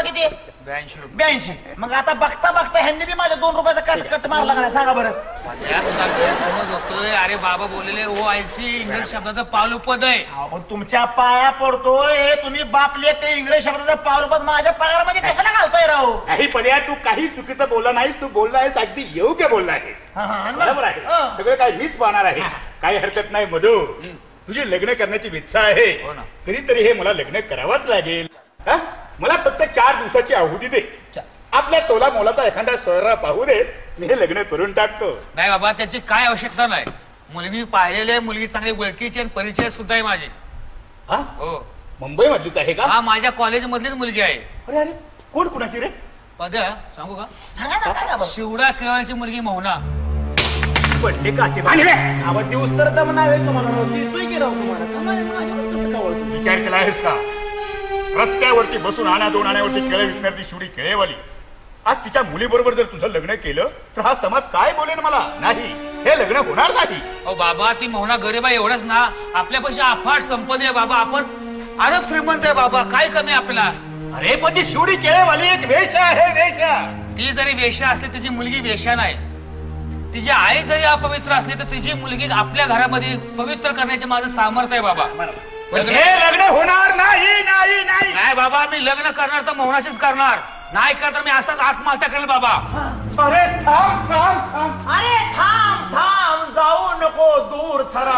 होता किती? ब्याऐंशी रुपये. ब्याऐंशी. मग आता बघता बघता ह्यांनी बी माझ्या दोन रुपयाचा कट कट मारला का नाही सांगा बरं. तुझा गैरसमज होतोय. अरे बाबा बोललेले ओ आय सी इंग्रजी शब्दाचं पावलोपद आहे. पण तुमच्या पाया पडतोय हे तुम्ही बापले ते इंग्रजी शब्दाचा पावलोपद माझ्या पगारामध्ये कशाला घालतोय राव? नाही पद्या तू काही चुकीचं बोलला नाहीस. तू बोलला आहेस अगदी योग्य बोलला आहेस. बरोबर आहे. सगळं काय मीच पाहणार आहे. काही हरकत नाही मधू. तुझी लग्न करण्याची इच्छा आहे. कधीतरी हे मला लग्न करावंच लागेल. मला फक्त चार दिवसाची आहुती दे. आपल्या तोला मोलाचा एखादा सोहरा पाहू दे. मी हे लग्न करून टाकतो. नाही बाबा त्याची काय आवश्यकता नाही. मुलगी पाहिलेली मुलगी चांगली ओळखीची आणि परिचय सुद्धा आहे माझी. हा हो मुंबई मधलीच आहे का? हा माझ्या कॉलेज मधलीच मुलगी आहे. अरे अरे कोण कुणाची रे? पद्या सांगू का? सांगा ना. शिवडा केळवालीची मुलगी मोहना. पडले का ते आवड दिवस तर दम नाही तुम्हाला देतोय की राव तुम्हाला. विचार केला आहेस का? रस्त्यावरती बसून आणा दोन आण्यावरती केळे विकणारी शिवडी केळेवाली आज तिच्या मुलीबरोबर जर तुझं लग्न केलं तर हा समाज काय बोलेल मला? नाही हे लग्न होणार नाही. अहो बाबा ती मोहना गरीब आहे एवढंच ना. आपल्यापाशी अफाट संपत्ती आहे बाबा. आपण अरब श्रीमंत आहे बाबा. काय कमी आपल्याला? अरे पण ती शिवडी केळेवाली एक वेश्या आहे. वेश्या. ती जरी वेश्या असली तिची मुलगी वेश्या नाही. तिची आई जरी अपवित्र असली तर तिची मुलगी आपल्या घरामध्ये पवित्र करण्याचे माझं सामर्थ्य आहे बाबा. हे लग्न होणार नाही. नाही नाही नाही बाबा मी लग्न करणार तर मोहनाशीच करणार. नाही का तर मी असाच आत्महत्या करेल बाबा. अरे थांब थांब थांब. अरे थांब थांब जाऊ नको दूर सरा.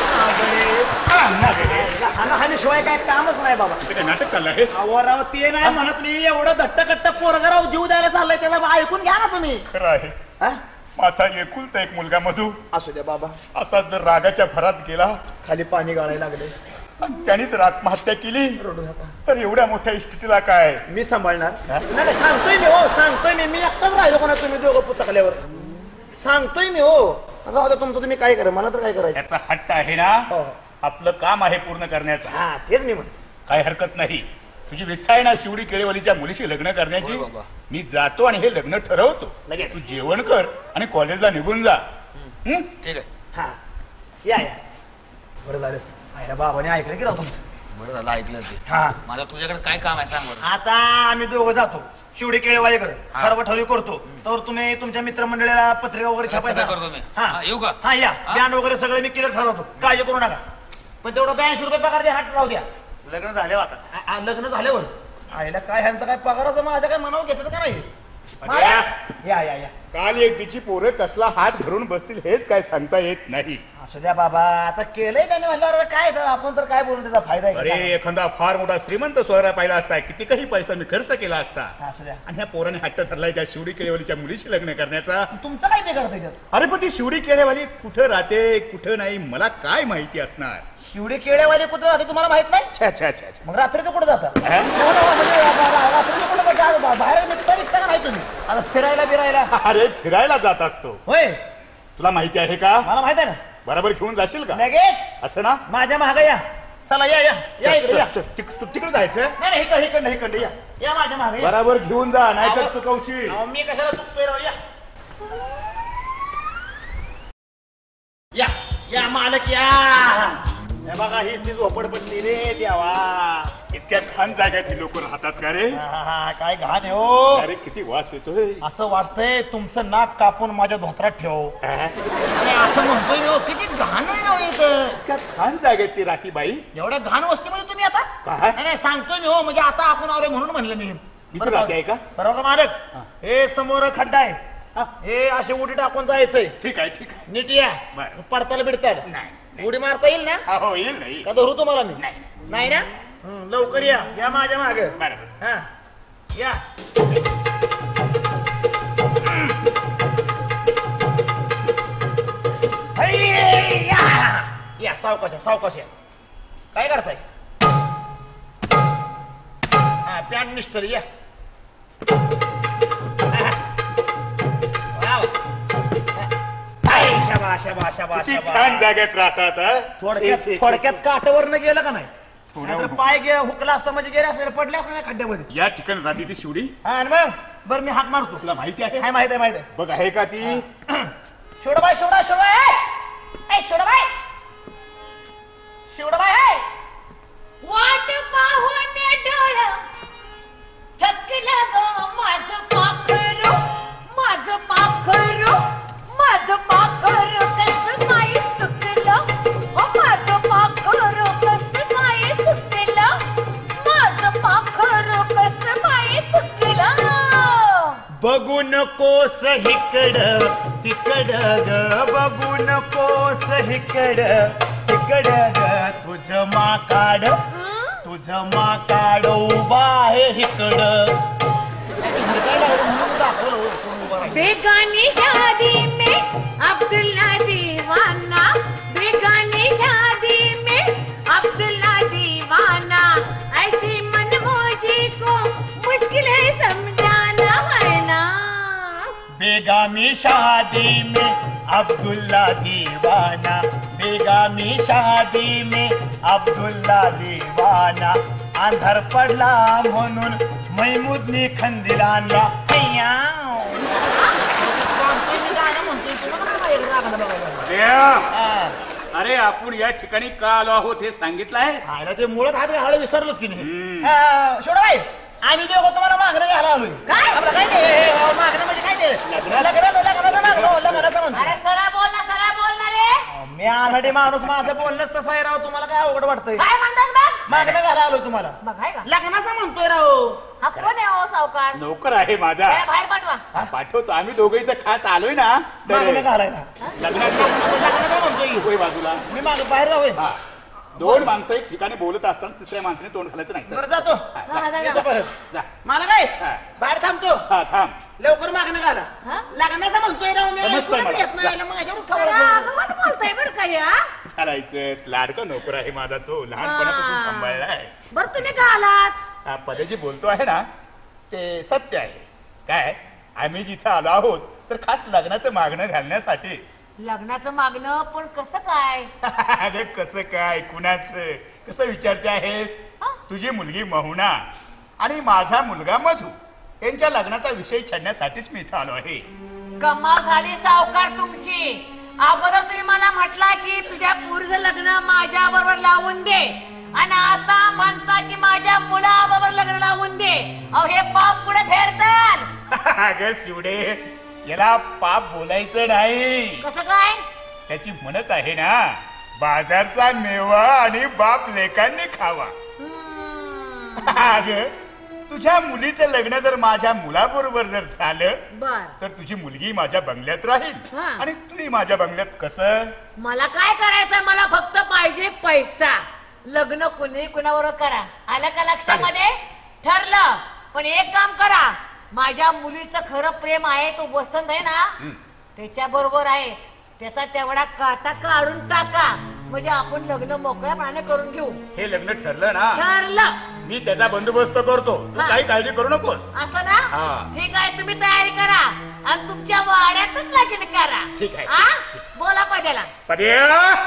शिवाय काय कामच नाही बाबा. काय नाटक चाललं आहे? अवराव ते नाही म्हणत मी. एवढं धट्ट कट्ट पोरगराव जीव द्यायला चाललंय त्याला ऐकून घ्या ना तुम्ही. खरं आहे. माझा एकुलता एक मुलगा मधू असू द्या बाबा. असा जर रागाच्या भरात गेला खाली पाणी गाळायला लागले आणि त्यानेच आत्महत्या केली तर एवढ्या मोठ्या इस्टेटीला काय मी सांभाळणार? नाही सांगतोय मी हो. सांगतोय मी. मी एकटाच राहिलो कोणा तुम्ही दोघं पुचकल्यावर. सांगतोय मी हो. राहू द्या तुमचं तुम्ही काय करा. मला तर काय करायचं. याचा हट्ट आहे ना. आपलं काम आहे पूर्ण करण्याचं. हा तेच मी म्हणतो. काही हरकत नाही. तुझी इच्छा आहे ना शिवडी केळेवालीच्या मुलीशी लग्न करण्याची. मी जातो आणि हे लग्न ठरवतो. तू जेवण कर आणि कॉलेजला निघून जा. ठीक आहे. हा या या. बरं झालं बाबाने ऐकलं की राव तुमचं. बरं झालं ऐकलं ते. हा माझं तुझ्याकडे काय काम आहे सांग बरं. आता आम्ही दोघं जातो शिवडी केळेवालीकडे. ठरवठरवी करतो तर तुम्ही तुमच्या मित्रमंडळीला पत्रिका वगैरे छापायचा करतो मी. हा येऊ का? हा या. बँड वगैरे सगळं मी क्लिअर ठरवतो. काळजी करू नका. पण तेवढं ब्याऐंशी रुपये पगार द्या. हात राहू द्या. लग्न झाल्यावर आता लग्न झाल्यावर आईला काय ह्यांचा काय पगाराचं माझ्या काय मनावर घेतलं का नाही? या या या. काल एक दिची पोरं कसला हात धरून बसतील हेच काय सांगता येत नाही. असू द्या बाबा. आता केलंय त्याने म्हणल्यावर काय आपण तर काय बोलून त्याचा फायदा आहे? अरे एखादा फार मोठा श्रीमंत सोहरा पाहिला असता किती काही पैसा मी खर्च केला असता. असू द्या. आणि ह्या पोराने हट्ट ठरलाय त्या शिवडी केळेवालीच्या मुलीशी लग्न करण्याचा. तुमचं काय बिघडतंय त्यात? अरे पण ती शिवडी केळेवाली कुठं राहते कुठं नाही मला काय माहिती असणार. शिवडी केळेवाली कुठं राहते तुम्हाला माहित नाही? छा छा छा. मग रात्रीचं कुठं जाता? रात्रीचं कुठं बाहेर निघता निघता का नाही तुम्ही? आता फिरायला बिरायला? अरे फिरायला जात असतो. होय तुला माहिती आहे का? मला माहित आहे ना. बरोबर घेऊन जाशील का? लगेच असं ना. माझ्या महाग या. चला या या या इकडे या. तिकडे जायचं नाही इकडे इकडे इकडे या. या माझ्या महाग बरोबर घेऊन जा नाहीतर चुकवशील. मी कशाला चुकतोय राव. या या या मालक या. हे बघा हीच ती झोपडपट्टी रे देवा. इतक्या घाण जागेत लोक राहतात का रे? काय घाण आहे हो. अरे किती वास येतोय. असं वाटतंय तुमचं नाक कापून माझ्या धोत्रात ठेव. असं म्हणतोय हो. किती घाण आहे ना इथं. इतक्या घाण जागेत ती राती बाई. एवढ्या घाण वस्तीमध्ये तुम्ही आता? नाही नाही सांगतोय मी हो. म्हणजे आता आपण आलोय म्हणून म्हणलं मी. इथं राहते आहे का? बरोबर मालक. हे समोर खड्डा आहे. हे असे उडी टाकून जायचंय. ठीक आहे ठीक आहे. नीट या. पडताला बिडताल नाही उडी मारता येईल ना? हो येईल नाही का धरू तुम्हाला मी? नाही नाही ना. लवकर या. या माझ्या माग. बरोबर. हा या. या सावकाश सावकाश या. काय करताय? हा पॅन्ट मिस्टर या. जागेत राहतात. थोडक्यात थोडक्यात काठावर न गेलं का नाही? पाय गे हुकला असता म्हणजे गेले असं पडले असं नाही खड्ड्यामध्ये. या ठिकाणी राहते ती शिवडी. हा मग बरं मी हात मारतो. तुला माहिती आहे? काय माहित आहे? माहित आहे. बघ आहे का ती? शिवडाबाई शिवडा शिवबाई शिवडाबाई शिवडाबाई वाट पाहून डोळ थकले चुकलं ग माझं पाखरू माझं पाखरू माझं पाखरू कसं माई चुकलं हो माझं पाखरू कसं माई चुकलं माझं पाखरू कसं माई चुकलं बघू नकोस हिकड तिकड ग बघू नकोस हिकड तिकड ग तुझं माकाड तुझं माकाड उभा आहे हिकड बेगानी शादी में अब्दुल्ला दीवाना बेगानी शादी में अब्दुल्ला दीवाना ऐसी मनमौजी को मुश्किल है समझाना है ना बेगामी शादी में अब्दुल्ला दीवाना बेगामी शादी में अब्दुल्ला दीवाना अंधार पडला म्हणून मैमुदनी खंदील आणला अरे आपण या ठिकाणी का आलो आहोत हे सांगितलं आहे ते मुळात हात घालायला विसरलोच की नाही शोडाबाई आम्ही दोघं तुम्हाला मागणं घ्यायला आलोय काय आपलं काय ते मागणं म्हणजे काय ते लग्नाचं लग्नाचं मागणं लग्नाचं म्हणतो अरे सरा बोल ना सरा बोल ना रे मी आलरेडी माणूस माझं बोलणंच तसं आहे राव तुम्हाला काय अवघड वाटतंय काय म्हणतात बघ मागणं घायला आलोय तुम्हाला बघ आहे का लग्नाचं म्हणतोय राव हा कोण आहे हो सावकार नोकर आहे माझा त्याला बाहेर पाठवा हा, पाठवतो आम्ही दोघं इथं खास आलोय ना मागणं घालायला लग्नाचं लग्न काय म्हणतोय होय बाजूला मी माग बाहेर जाऊय हा दोन माणसं एक ठिकाणी बोलत असताना तिसऱ्या माणसाने तोंड घालायचं नाही बरं जातो हा, जा, येतो जा. परत जा मला काय हा. बाहेर थांबतो हा थांब लवकर मागणं घाला हा? लग्नाचं म्हणतोय राव मी समजतंय ऐकून मला. घेत नाही ना, माझ्यावर अरे, खवळलं. आगाऊच बोलताय बरं का या चालायचंच लाडका नोकर आहे माझा तो लहानपणापासून हा. सांभाळलाय बरं तुम्ही का आलात हा पदाची बोलतो आहे ना ते सत्य आहे काय आम्ही जिथं आलो आहोत तर खास लग्नाचं मागणं घालण्यासाठीच लग्नाचं मागणं पण कसं काय अरे कसं काय कुणाचं कसं विचारते आहेस तुझी मुलगी महुना आणि माझा मुलगा मधू यांच्या लग्नाचा विषय छेडण्यासाठीच मी इथं आलो आहे कमाल झाली सावकार तुमची अगोदर तुम्ही मला म्हटला की तुझ्या पुरीचं लग्न माझ्या बरोबर लावून दे आणि आता म्हणता की माझ्या मुलाबरोबर लग्न लावून दे अहो हे पाप पुढे फेडताल अगं शिवडे याला पाप बोलायचं नाही कसं काय त्याची म्हणच आहे ना बाजारचा मेवा आणि बाप लेकांनी खावा अगं तुझ्या मुलीचं लग्न जर माझ्या मुलाबरोबर जर झालं बर तर तुझी मुलगी माझ्या बंगल्यात राहील हा. आणि तुम्ही माझ्या बंगल्यात कसं मला काय करायचं मला फक्त पाहिजे पैसा लग्न कुणी कुणाबरोबर करा आलं का लक्षामध्ये ठरलं पण एक काम करा माझ्या मुलीचं खरं प्रेम आहे तो वसंत आहे ना त्याच्या बरोबर आहे त्याचा तेवढा काटा काढून टाका म्हणजे आपण लग्न मोकळ्यापणाने करून घेऊ हे लग्न ठरलं ना ठरलं मी त्याचा बंदोबस्त करतो तू हा. काही काळजी करू नकोस असं ना हा. ठीक आहे तुम्ही तयारी करा आणि तुमच्या वाड्यातच लग्न करा ठीक आहे. हा? बोला पाहिजेला पद्या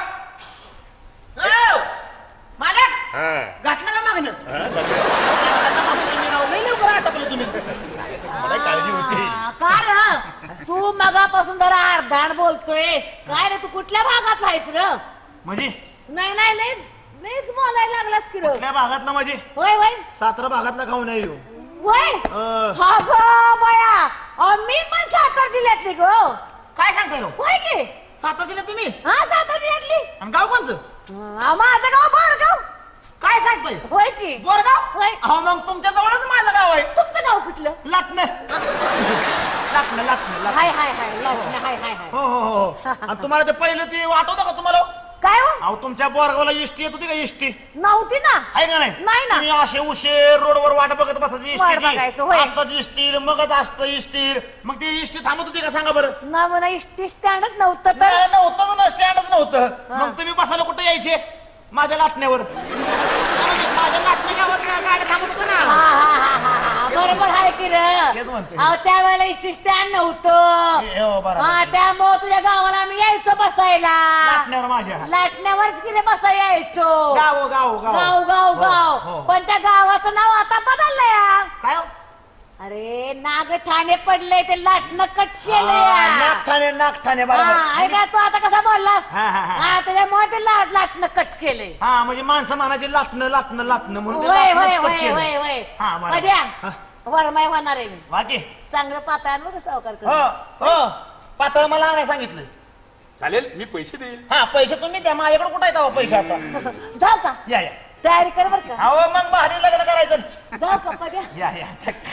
मालक हा. घातलं का मागणं हा, लग्न. लई लवकर आटपलं तुम्ही मला काळजी होती का र तू मगापासून जरा अर्धाण बोलतोयस काय रे तू कुठल्या भागात आहेस र म्हणजे नाही नाही लय लयच बोलायला लागलास की र कुठल्या भागातला म्हणजे होय होय सातारा भागातला खाऊ नाही येऊ होय अं. हा ग बया अहो, मी पण सातारा जिल्ह्यातली ग काय सांगताय राव होय की सातारा जिल्ह्यात तुम्ही हा सातारा जिल्ह्यातली आणि गाव कोणचं अं, माझं गाव बोरगाव काय सांगताय होय की बोरगाव होय अहो मग तुमच्या जवळच माझं गाव आहे तुमचं गाव कुठलं लाटणं लाटणं लाटणं लाटणं. हाय हाय हाय लावणं, हाय हाय हाय हो हो हो आणि तुम्हाला ते पहिलं ते आठवतं का तुम्हाला काय हो अहो तुमच्या बोरगावला इष्टी येत होती का इष्टी नव्हती ना आहे का नाही नाही ना. तुम्ही असे उशीर रोडवर वाट बघत बसायची वाट बघायचं, होय. आताच इष्टीर मगच असतं इष्टीर मग ती इष्टी थांबत होती का सांगा बरं ना मला इष्टी स्टँडच नव्हतं तर नाही, नव्हतंच ना स्टँडच नव्हतं मग तुम्ही बसायला कुठे यायचे माझ्या लाटण्यावर माझ्या लाटण्यावर गाडी थांबत होतं हा, ना हा, हा, हा, हा. बरोबर आहे की तेच म्हणते. र त्यावेळेला इष्टी स्टँड नव्हतं हे, हो, बरोबर. हा त्यामुळे तुझ्या गावाला मी यायचो बसायला लाटण्यावर माझ्या लाटण्यावरच किती बसा यायचो गाव गाव गाव गाव हो, गाव हो. पण त्या गावाचं नाव आता बदललंय काय हो? अरे नागठाणे पडले ते लाटणं कट हा, केलंय नागठाणे नागठाणे हा, बरोबर ऐका तू आता कसा बोललास हा, हा, हा. हा त्याच्यामुळे ते लाट लाटणं कट केलंय हा म्हणजे माणसं म्हणायचे लाटणं लाटणं लाटणं म्हणून ते होय लाटणंच होय कट होय केलं. होय होय हा, बरोबर. कध्या हा. वरमाई होणार आहे मी वागे चांगलं पाताळांवर कसं सावकार हो हो पातळ मला आणायला सांगितलं. चालेल मी पैसे देईल. हा पैसे तुम्ही द्या माझ्याकडे कुठे आहेत पैसे आता. जाऊ का या या तयारी कर बर का. अहो मग भारी लग्न करायचं. जाऊ का पद्या. या या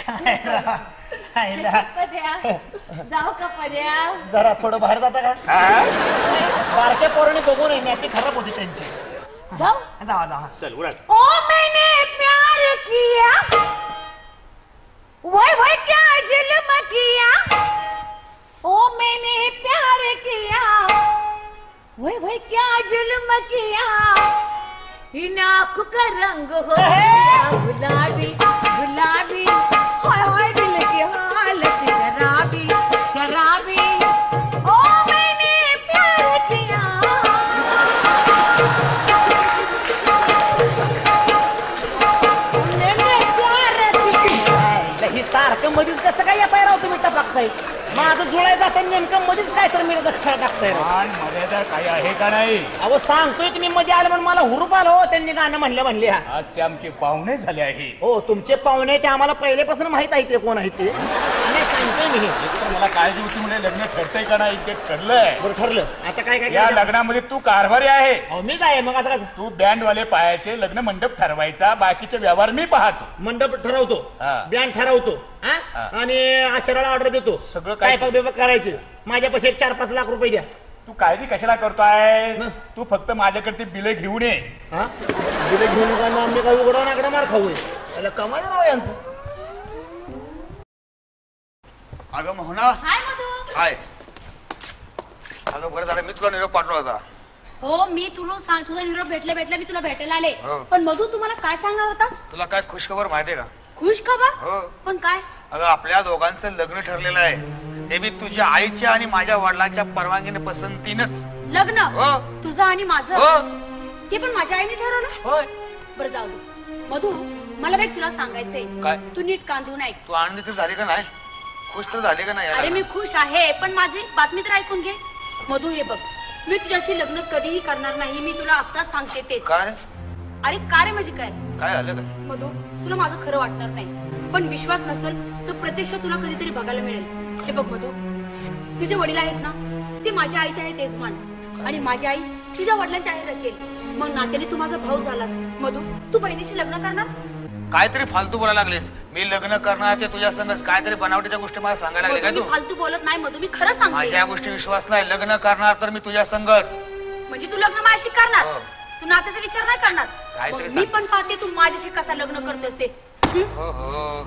काय पद्या जाऊ का पद्या. जरा थोडं बाहेर जाता का. बारक्या पोरांनी बघून आहे ती खराब होती त्यांची. जाऊ जावा जावा चल उरा. ओ मैंने प्यार किया वही वही क्या जुल्म किया. ओ मैंने प्यार किया वही वही क्या जुल्म किया. इन आँखों का रंग हो गुलाबी गुलाबी हाय हाय दिल की हालत शराबी शराबी. ओ मैंने प्यार किया. मैंने प्यार किया. ही सारखं मध्येच कसं काय या पायराव तुम्ही टपाकताय. माझं जुळाय जातं नेमकं मध्येच काय तर मी टाकताय. मर्यादा काय आहे का नाही. अहो सांगतोय तुम्ही मध्ये आलं म्हणून मला हुरूप आलो हो त्यांनी गाणं म्हणलं म्हणले. आज ते आमचे पाहुणे झाले आहे. हो तुमचे पाहुणे ते आम्हाला पहिलेपासून माहित आहे ते कोण आहे ते. आणि सांगतोय मी मला काळजी होती म्हणजे लग्न ठरतंय का नाही ते ठरलंय. बरं ठरलं आता काय काय या लग्नामध्ये तू कारभारी आहे. अहो मीच आहे मग असं कसं. तू बँड वाले पाहायचे लग्न मंडप ठरवायचा बाकीचे व्यवहार मी पाहतो. मंडप ठरवतो बँड ठरवतो आणि आचाराला ऑर्डर देतो सगळं स्वयंपाक बिपाक करायचे. माझ्यापाशी एक चार पाच लाख रुपये द्या. तू काळजी कशाला करतोय. तू फक्त माझ्याकडे बिले घेऊन ये. बिले घेऊन काय मग आम्ही काय उघडा नाकडा मार खाऊ याला कमाल राव यांचं. अगं मोहना हाय मधू. हाय. अगं बरं झालं मी तुला निरोप पाठवला होता. हो मी तुला सांग तुझा निरोप भेटले भेटले मी तुला भेटायला आले. हो. पण मधू तुम्हाला काय सांगणार होतास. तुला काय खुशखबर माहितीये का. खुश खबर. हो. पण काय. अगं आपल्या दोघांचं लग्न ठरलेलं आहे. ते बी तुझ्या आईच्या आणि माझ्या वडिलांच्या परवानगीने पसंतीनच. लग्न हो. तुझं आणि माझं. हो. ते पण माझ्या आईने ठरवलं. होय. बरं जाऊ दे मधू मला बघ तुला सांगायचंय. काय. तू नीट कांदून ऐक. तू आनंदी तर झाली का नाही. खुश तर झाली का नाही. अरे मी खुश आहे पण माझी बातमी तर ऐकून घे. मधू हे बघ मी तुझ्याशी लग्न कधीही करणार नाही. मी तुला आत्ताच सांगते तेच. काय अरे का रे म्हणजे काय. काय आलं काय. मधू तुला माझं खरं वाटणार नाही पण विश्वास नसेल तर प्रत्यक्ष तुला कधीतरी बघायला मिळेल. हे बघ मधू तुझे वडील आहेत ना ते माझ्या आईचे आहे तेजमान आणि माझी आई तुझ्या वडिलांची आहे रकेल. मग नात्याने तू माझा भाऊ झालास. मधू तू बहिणीशी लग्न करणार. काहीतरी फालतू बोलायला लागलीस. मी लग्न करणार ते तुझ्या संगच काहीतरी बनावटीच्या गोष्टी मला सांगायला लागले काय तू. फालतू बोलत नाही मधू मी खरं सांगते. माझ्या गोष्टी विश्वास नाही. लग्न करणार तर मी तुझ्या संगच. म्हणजे तू लग्न माझ्याशी करणार. हो. तू नात्याचा विचार नाही करणार. काहीतरी मग मी पण पाहते तू माझ्याशी कसा लग्न करतोस ते. हो हो.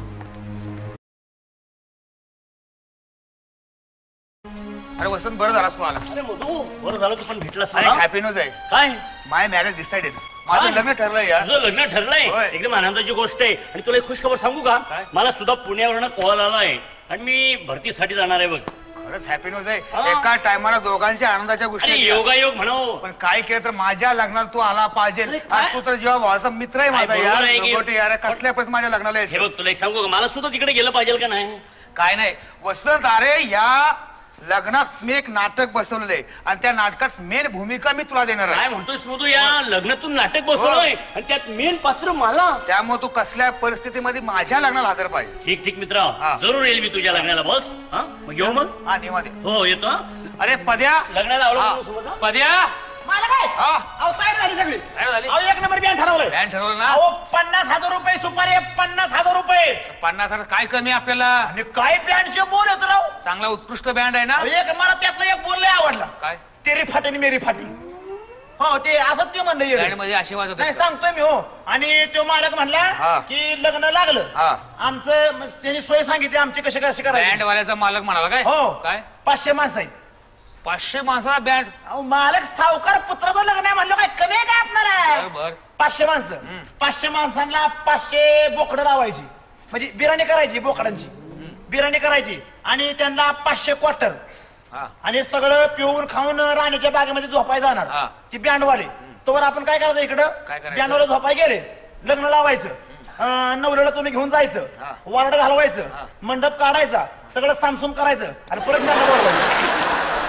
अरे वसंत बरं झालास तू आलास. अरे मधू बरं झालं तू पण भेटलास. अरे हॅपी न्यूज आहे. काय. My marriage decided. माझं लग्न ठरलंय यार. तुझं लग्न ठरलंय. एकदम आनंदाची गोष्ट आहे. आणि तुला एक खुश खबर सांगू का. मला सुद्धा पुण्यावरून कॉल आलाय आणि मी भरतीसाठी जाणार आहे बघ. खरंच हॅपी न्यूज आहे. एका टायमाला दोघांच्या आनंदाच्या गोष्टी. योगायोग म्हणावं. पण काय केलं तर माझ्या लग्नाला तू आला पाहिजे. तू तर जेव्हा भावाचा मित्र आहे माझा यार. यार कसल्या पण माझ्या लग्नाला हे बघ तुला एक सांगू का मला सुद्धा तिकडे गेलं पाहिजे का नाही. काय नाही वसंत अरे या लग्नात मी एक नाटक बसवलेलं आहे आणि त्या नाटकात मेन भूमिका मी तुला देणार आहे. काय म्हणतोस मधू या लग्नातून नाटक बसवलंय आणि त्यात मेन पात्र मला. त्यामुळे तू कसल्या परिस्थितीमध्ये माझ्या लग्नाला हजर पाहिजे. ठीक ठीक मित्र जरूर येईल मी तुझ्या लग्नाला. बस हा मग येऊ मग. हा निवांत. हो येतो. अरे पद्या लग्नाला आवडलं पद्या. मला काय अहो साईड झाली सगळी. अहो एक नंबर बँड ठरवलं. बँड ठरवलं ना. अहो पन्नास हजार रुपये सुपारी. पन्नास हजार रुपये. पन्नास हजार काय कमी आपल्याला. आणि काय बँडचे बोल होत राव. चांगला उत्कृष्ट बँड आहे ना. एक मला त्यातलं एक बोल लय आवडला. काय. तेरी फाटी आणि मेरी फाटी. हो ते असं ते म्हणलं बँड मध्ये आशीर्वाद होते. नाही सांगतोय मी. हो आणि तो मालक म्हणला की लग्न लागलं आमचं त्यांनी सोय सांगितली आमची कशी कशी करायची. बँड वाल्याचा मालक म्हणाला काय. हो काय. पाचशे माणसं आहेत. पाचशे माणसाला बँड. अहो मालक सावकार पुत्राचं लग्न आहे म्हणलं काय कमी आहे काय आपल्याला. बर. पाचशे माणसं. पाचशे माणसांना पाचशे बोकडं लावायची म्हणजे बिर्याणी करायची बोकडांची बिर्याणी करायची आणि त्यांना पाचशे क्वार्टर आणि सगळं पिऊन खाऊन राणीच्या बागेमध्ये झोपायला जाणार ती बँडवाले. तोवर आपण काय करायचं इकडं बँडवाले झोपाय गेले लग्न लावायचं नवऱ्याला तुम्ही घेऊन जायचं वारड घालवायचं मंडप काढायचा सगळं सामसूम करायचं आणि परत बँड बोलवायचं.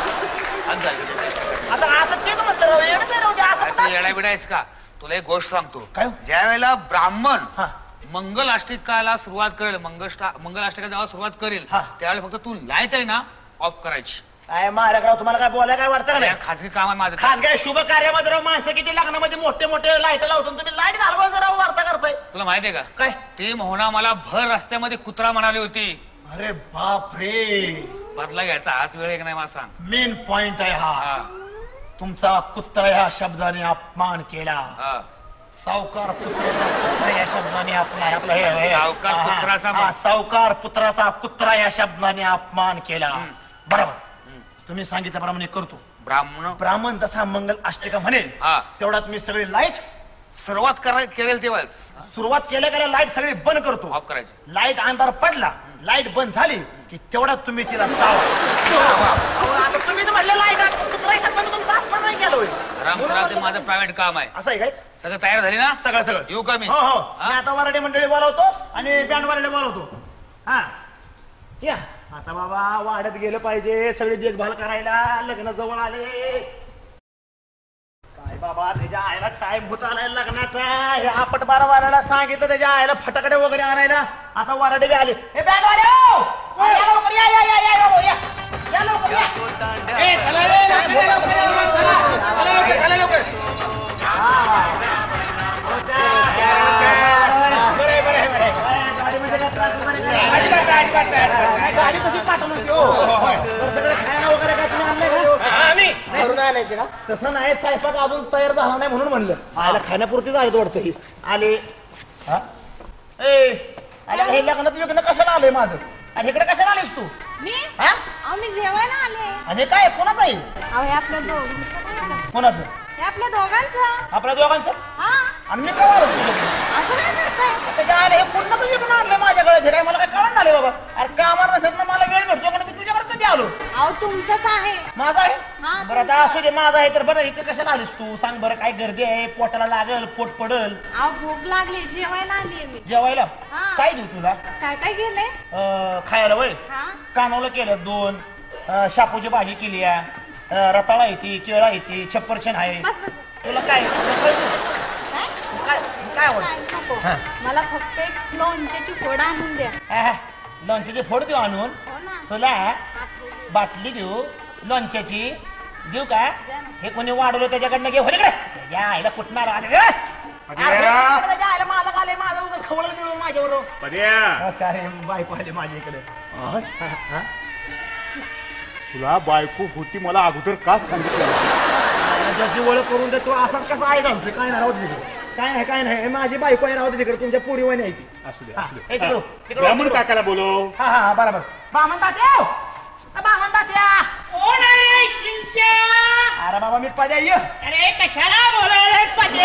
आता असं तेच म्हणलं येडाबिडा आहेस का. तुला एक गोष्ट सांगतो. ज्या वेळेला ब्राह्मण मंगलाष्टिकाला सुरुवात करेल मंगल मंगलाष्टिका जेव्हा सुरुवात करेल त्यावेळेला फक्त तू लाईट आहे ना ऑफ करायची. काय महाराज तुम्हाला काय बोलायला काय वाटतं का? खाजगी काम आहे माझं. खासगी शुभ कार्यामध्ये राव माणसं किती लग्नामध्ये मोठे मोठे लाईट लावतो तुम्ही लाईट घालवा जरा वार्ता करताय. तुला माहितीये का काय ती मोहना मला भर रस्त्यामध्ये कुत्रा म्हणाली होती. अरे बाप रे बदला घ्यायचा हाच वेळ एक नाही मला सांग. मेन पॉइंट आहे हा. तुमचा कुत्रा ह्या शब्दाने अपमान केला. सावकार पुत्राचा कुत्रा या शब्दाने अपमान आपला हे सावकार पुत्राचा सावकार पुत्राचा कुत्रा या शब्दाने अपमान केला. बरोबर तुम्ही सांगितल्याप्रमाणे करतो. ब्राह्मण ब्राह्मण जसा मंगल अष्टिका म्हणेल तेवढ्यात मी सगळी लाईट सुरुवात करायला केलेल तेव्हाच सुरुवात केल्या केल्या लाईट सगळी बंद करतो. ऑफ करायची. लाईट अंधार पडला लाईट बंद झाली की तेवढ्यात तुम्ही तिला चावा. तुम्ही तर म्हणले लाईट कुत्रा शब्दाने तुमचा अपमान नाही केला. ते माझं प्रायव्हेट काम आहे. असं आहे काय? सगळं तयार झाली ना? सगळं सगळं येऊ का मी? हो हो मी आता वराडे मंडळी बोलावतो आणि बँड वाले बोलावतो. हा या आता बाबा वाढत गेलं पाहिजे सगळी देखभाल करायला. लग्न जवळ आले काय बाबा त्याच्या आईला टाइम होत आलाय लग्नाचा. हे आपट बारा वाराला सांगितलं त्याच्या आईला फटाकडे वगैरे आणायला. आता वराडे बी आले. हे बँड वाले या लवकर या या या या या या लवकर या. ए चला रे चला लवकर. गाडी कशी पाठवली खायला वगैरे काय तुम्ही आणलंय का? तसं नाही स्वयंपाक अजून तयार झाला नाही म्हणून म्हणलं. आयला खाण्यापुरतीच आले वाटतं ही आले. हे लग्नात वेगळं कशाला आलंय माझं आणि इकडे कशाला आलीस तू? मी मी जेवायला आले. आणि काय कोणाचं आहे? अहो हे आपल्या दोघांचं. कोणाचं? हे आपल्या दोघांचं. आपल्या दोघांचं? हा आणि मी काय असं काय करताय? त्याच्या आले हे पूर्ण तर वेगळं आणलंय माझ्याकडे. काय मला काय कळण आले बाबा. अरे कामाला नसत ना मला वेळ भेटतो पण मी तुझ्याकडे कधी आलो? अहो तुमचंच आहे. माझा आहे? बरं आता असू दे माझा आहे तर बरं इथे कशाला आलीस तू सांग बरं. काय गर्दी आहे पोटाला लागल पोट पडल. अहो भूक लागली जेवायला आली मी. जेवायला काय देऊ तुला? काय काय केलंय खायला वय कानवलं केलं दोन शापूची भाजी केली आहे रताळा येते केळा येते छप्परछन आहे. तुला काय काय आवडत? मला फक्त एक लोणच्याची फोड आणून द्या. लोणच्याची फोड देऊ आणून? तुला बाटली देऊ लोणच्याची देऊ का? हे कोणी वाढवलं त्याच्याकडनं घे. होते कडे आईला कुठणार माझा आले माझा खवळ मिळून माझ्यावर. नमस्कार बायको आले माझ्या इकडे. तुला बायको होती मला अगोदर का सांगितलं? जशी ओळख करून दे तू असाच कसा आहे घालतोय? काय नाही राहत तिकडे काय नाही काय नाही माझी बायको आहे राहत तिकडे तुमच्या पोरी वय नाही ती. असू दे ब्राह्मण काकाला बोलव. हा हा बरोबर. बामण तात्या बामण तात्या. कोण आहे शिंच्या? अरे बाबा मी पद्या ये. अरे कशाला बोलायला पद्या?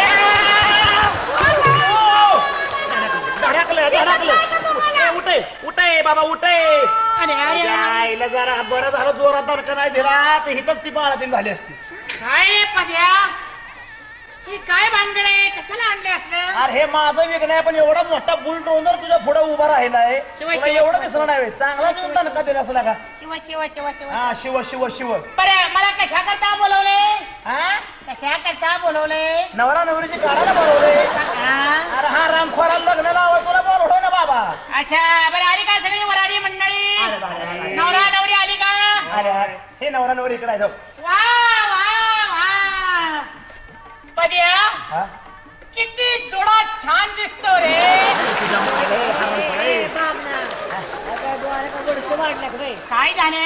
धडकलं धडकलं. उठे उठे बाबा उठे. आईला जरा बरं झालं जोरात दणका नाही दिला तर हिथंच ती बाळातीन झाली असती. काय रे पद्या हे काय भानगड आहे? कशाला आणले असलं? अरे हे माझं वेगळं आहे पण एवढा मोठा बुल ड्रोनर तुझ्या पुढे उभा राहिलाय एवढं दिसलं नाही. चांगला देऊन दणका दिला असला का? शिव शिव शिव शिव हा शिव शिव शिव. बरं मला कशा करता बोलवले? हा कशा करता बोलवले? नवरा नवरीची काढायला बोलवले. अरे हा रामखोराला लग्न लावा तुला बोलवलं ना बाबा. अच्छा बरं आली का सगळी वराडी मंडळी? नवरा नवरी आली का? अरे हे नवरा नवरी इकडे आहे. वा वा वा पद्या किती जोडा छान दिसतो रे. काय झाले?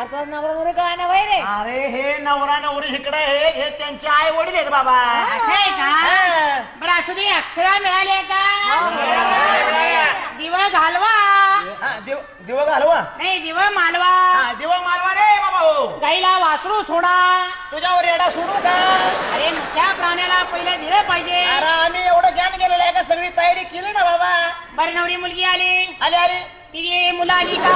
अरे हे नवरा नवरी इकडे आहे हे त्यांचे आई वडील आहेत बाबा. असं आहे का? बरं असू दे अक्षरा मिळाले का? दिवा घालवा. दिवा घालवा नाही दिवा मालवा. दिवा मालवा रे बाबा. हो गाईला वासरू सोडा. तुझ्यावर येडा सोडू का? अरे त्या प्राण्याला पहिले दिलं पाहिजे. अरे आम्ही एवढं ज्ञान गेलेलं आहे का? सगळी तयारी केली ना बाबा. बरं नवरी मुलगी आली आली आली ती मुलं आली का?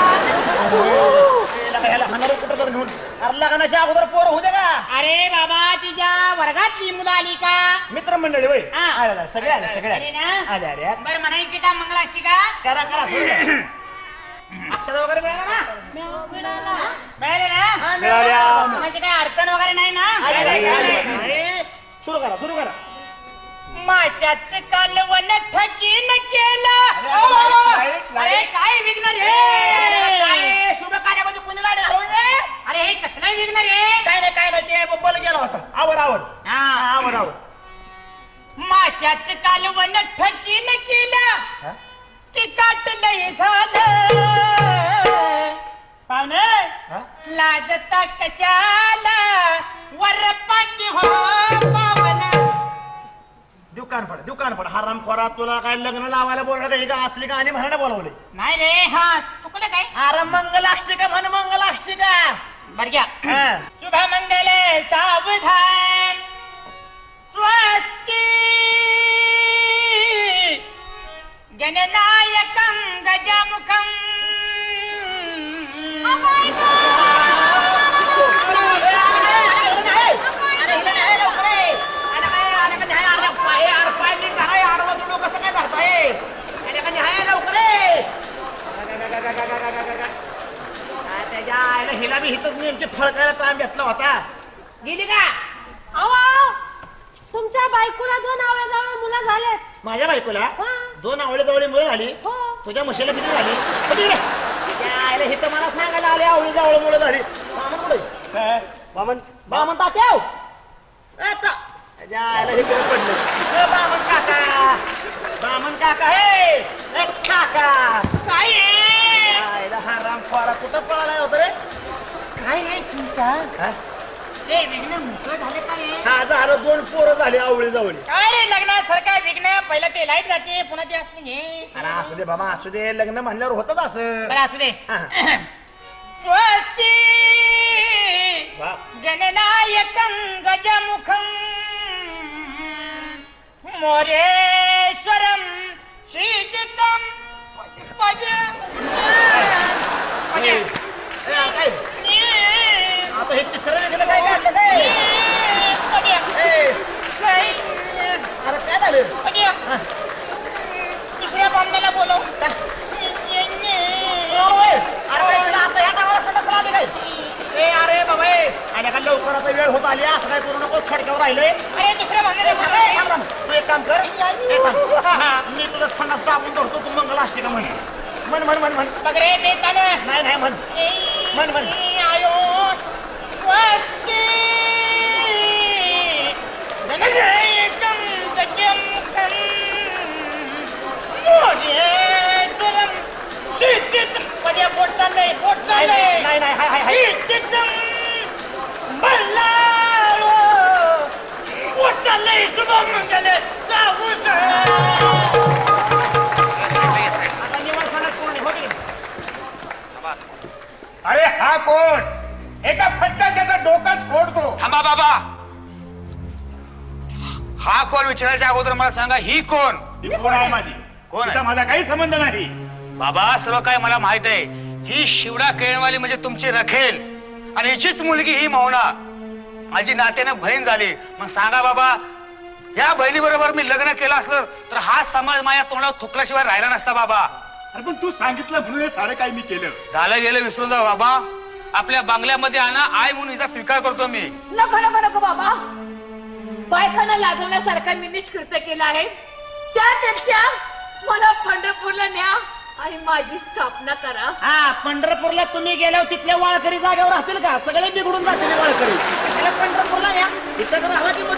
हाणार कुठं तर घेऊन अरे लग्नाच्या अगोदर पोर होते का? अरे बाबा तिच्या वर्गातली मुलं आली का? मित्रमंडळी वय सगळे आले सगळे आले आले. बरं म्हणायची का मंगलाष्टी का? करा करा अक्षर वगैरे मिळाला ना? मिळाले ना? म्हणजे काय अडचण वगैरे नाही ना? सुरू करा सुरू करा. माशाचं कालवण ठकीन केलं. अरे काय विघ्न रे, काय शुभ कार्यामध्ये कुणीला घालवून रे? अरे हे कसलं विघ्न रे? काय नाही काय नाही ते बल गेला होता. आवर आवर हा आवर आवर. माशाचं कालवण ठकीन केलं की काटलंय झालं. पाहुणे लाजता कशाला वरपाटी हो पावना. दुकान फड दुकान फड हराम खोरा. तुला काय लग्न लावायला बोलणार का? असली गाणी म्हणायला बोलवले? नाही रे, हा चुकलं काय? अरे मंगलाष्टिका म्हण मंगलाष्टिका. बर घ्या. शुभ मंगल सावधान स्वस्ती गणनायकं गजमुखं. हिला बी हिथच नेमकी फळकायला ताण घेतला होता. गेली का? अहो तुमच्या बायकोला दोन आवळ्या जवळ मुलं झाले. माझ्या बायकोला दोन आवळे जवळ मुळे झाली. तुझ्या म्हशीला किती झाली? हिथं मला सांगायला आले आवळी जवळ मुळे झाली. बामन कुठे? बामन बामन तात्याव पडलं. बामन काका बामन काका हे काका काय रे? हा राम खोरा कुठं पळाला होता रे? काय रे सुनचा? ते विघ्न मोकळं झाले का रे? हा झालं. दोन पोरं झाली आवळी जवळी. काय रे लग्नासारखा विघ्न? पहिलं ते लाईट जाते पुन्हा ते असं घे. अरे असू दे बाबा असू दे. लग्न म्हणल्यावर होतच असं. बरं असू दे. स्वस्ती गणनायकं गजमुखं मोरेश्वरं श्रीदितं पद. आता हे तिसरं वेगळं काय काढलं काय? अरे काय झालं? दुसऱ्या बामणाला बोलव. आता ह्या टायमाला समस्या आली काय? ए अरे बाबा आणि का लवकर आता वेळ होत आली. असं काय करू नको. खडक्यावर राहिलंय. अरे दुसऱ्या बामणाला तू एक काम कर. मी तुला संडास दाबून धरतो. तू मंगलाष्टिका म्हण म्हण म्हण म्हण म्हण. बघ रे बेत आलं. नाही नाही म्हण म्हण म्हण. आयो स्वस्ती गणनायकं गजमुखं मोरेश्वरं श्रीदितं. मध्ये बोट चाललंय बोट चाललंय. नाही नाही हाय हाय हाय. श्रीदितं बल्लाळो बोट चाललंय. शुभ मंगल सावधान. आता निवांत संडास कोण हो की? अरे हा कोण? एका फटका त्याचा डोकाच फोडतो. थांबा बाबा. हा कोण विचारायच्या अगोदर मला सांगा, ही कोण? ती कोण आहे माझी? कोण आहे? तिचा माझा काही संबंध नाही. बाबा सर्व काय मला माहित आहे. ही शिवडा केळवाली म्हणजे तुमची रखेल आणि हिचीच मुलगी ही मौना. माझी नात्यानं बहीण झाली. मग सांगा बाबा, या बहिणी बरोबर मी लग्न केलं असलं तर हा समाज माझ्या तोंडावर थुकल्याशिवाय राहिला नसता बाबा. अरे पण तू सांगितलं म्हणून हे सारं काही मी केलं. झालं गेलं विसरून जा बाबा. आपल्या बंगल्यामध्ये आणा. आई म्हणून हिचा स्वीकार करतो मी. नको नको नको बाबा. बायकांना लाजवण्यासारखा मी निष्कृत्य केला आहे. त्यापेक्षा मला पंढरपूरला न्या आणि माझी स्थापना करा. हा पंढरपूरला तुम्ही गेल्यावर तिथल्या वाळकरी जागेवर राहतील का? सगळे बिघडून जातील वाळकरी. पंढरपूरला न्या. इथं राहा की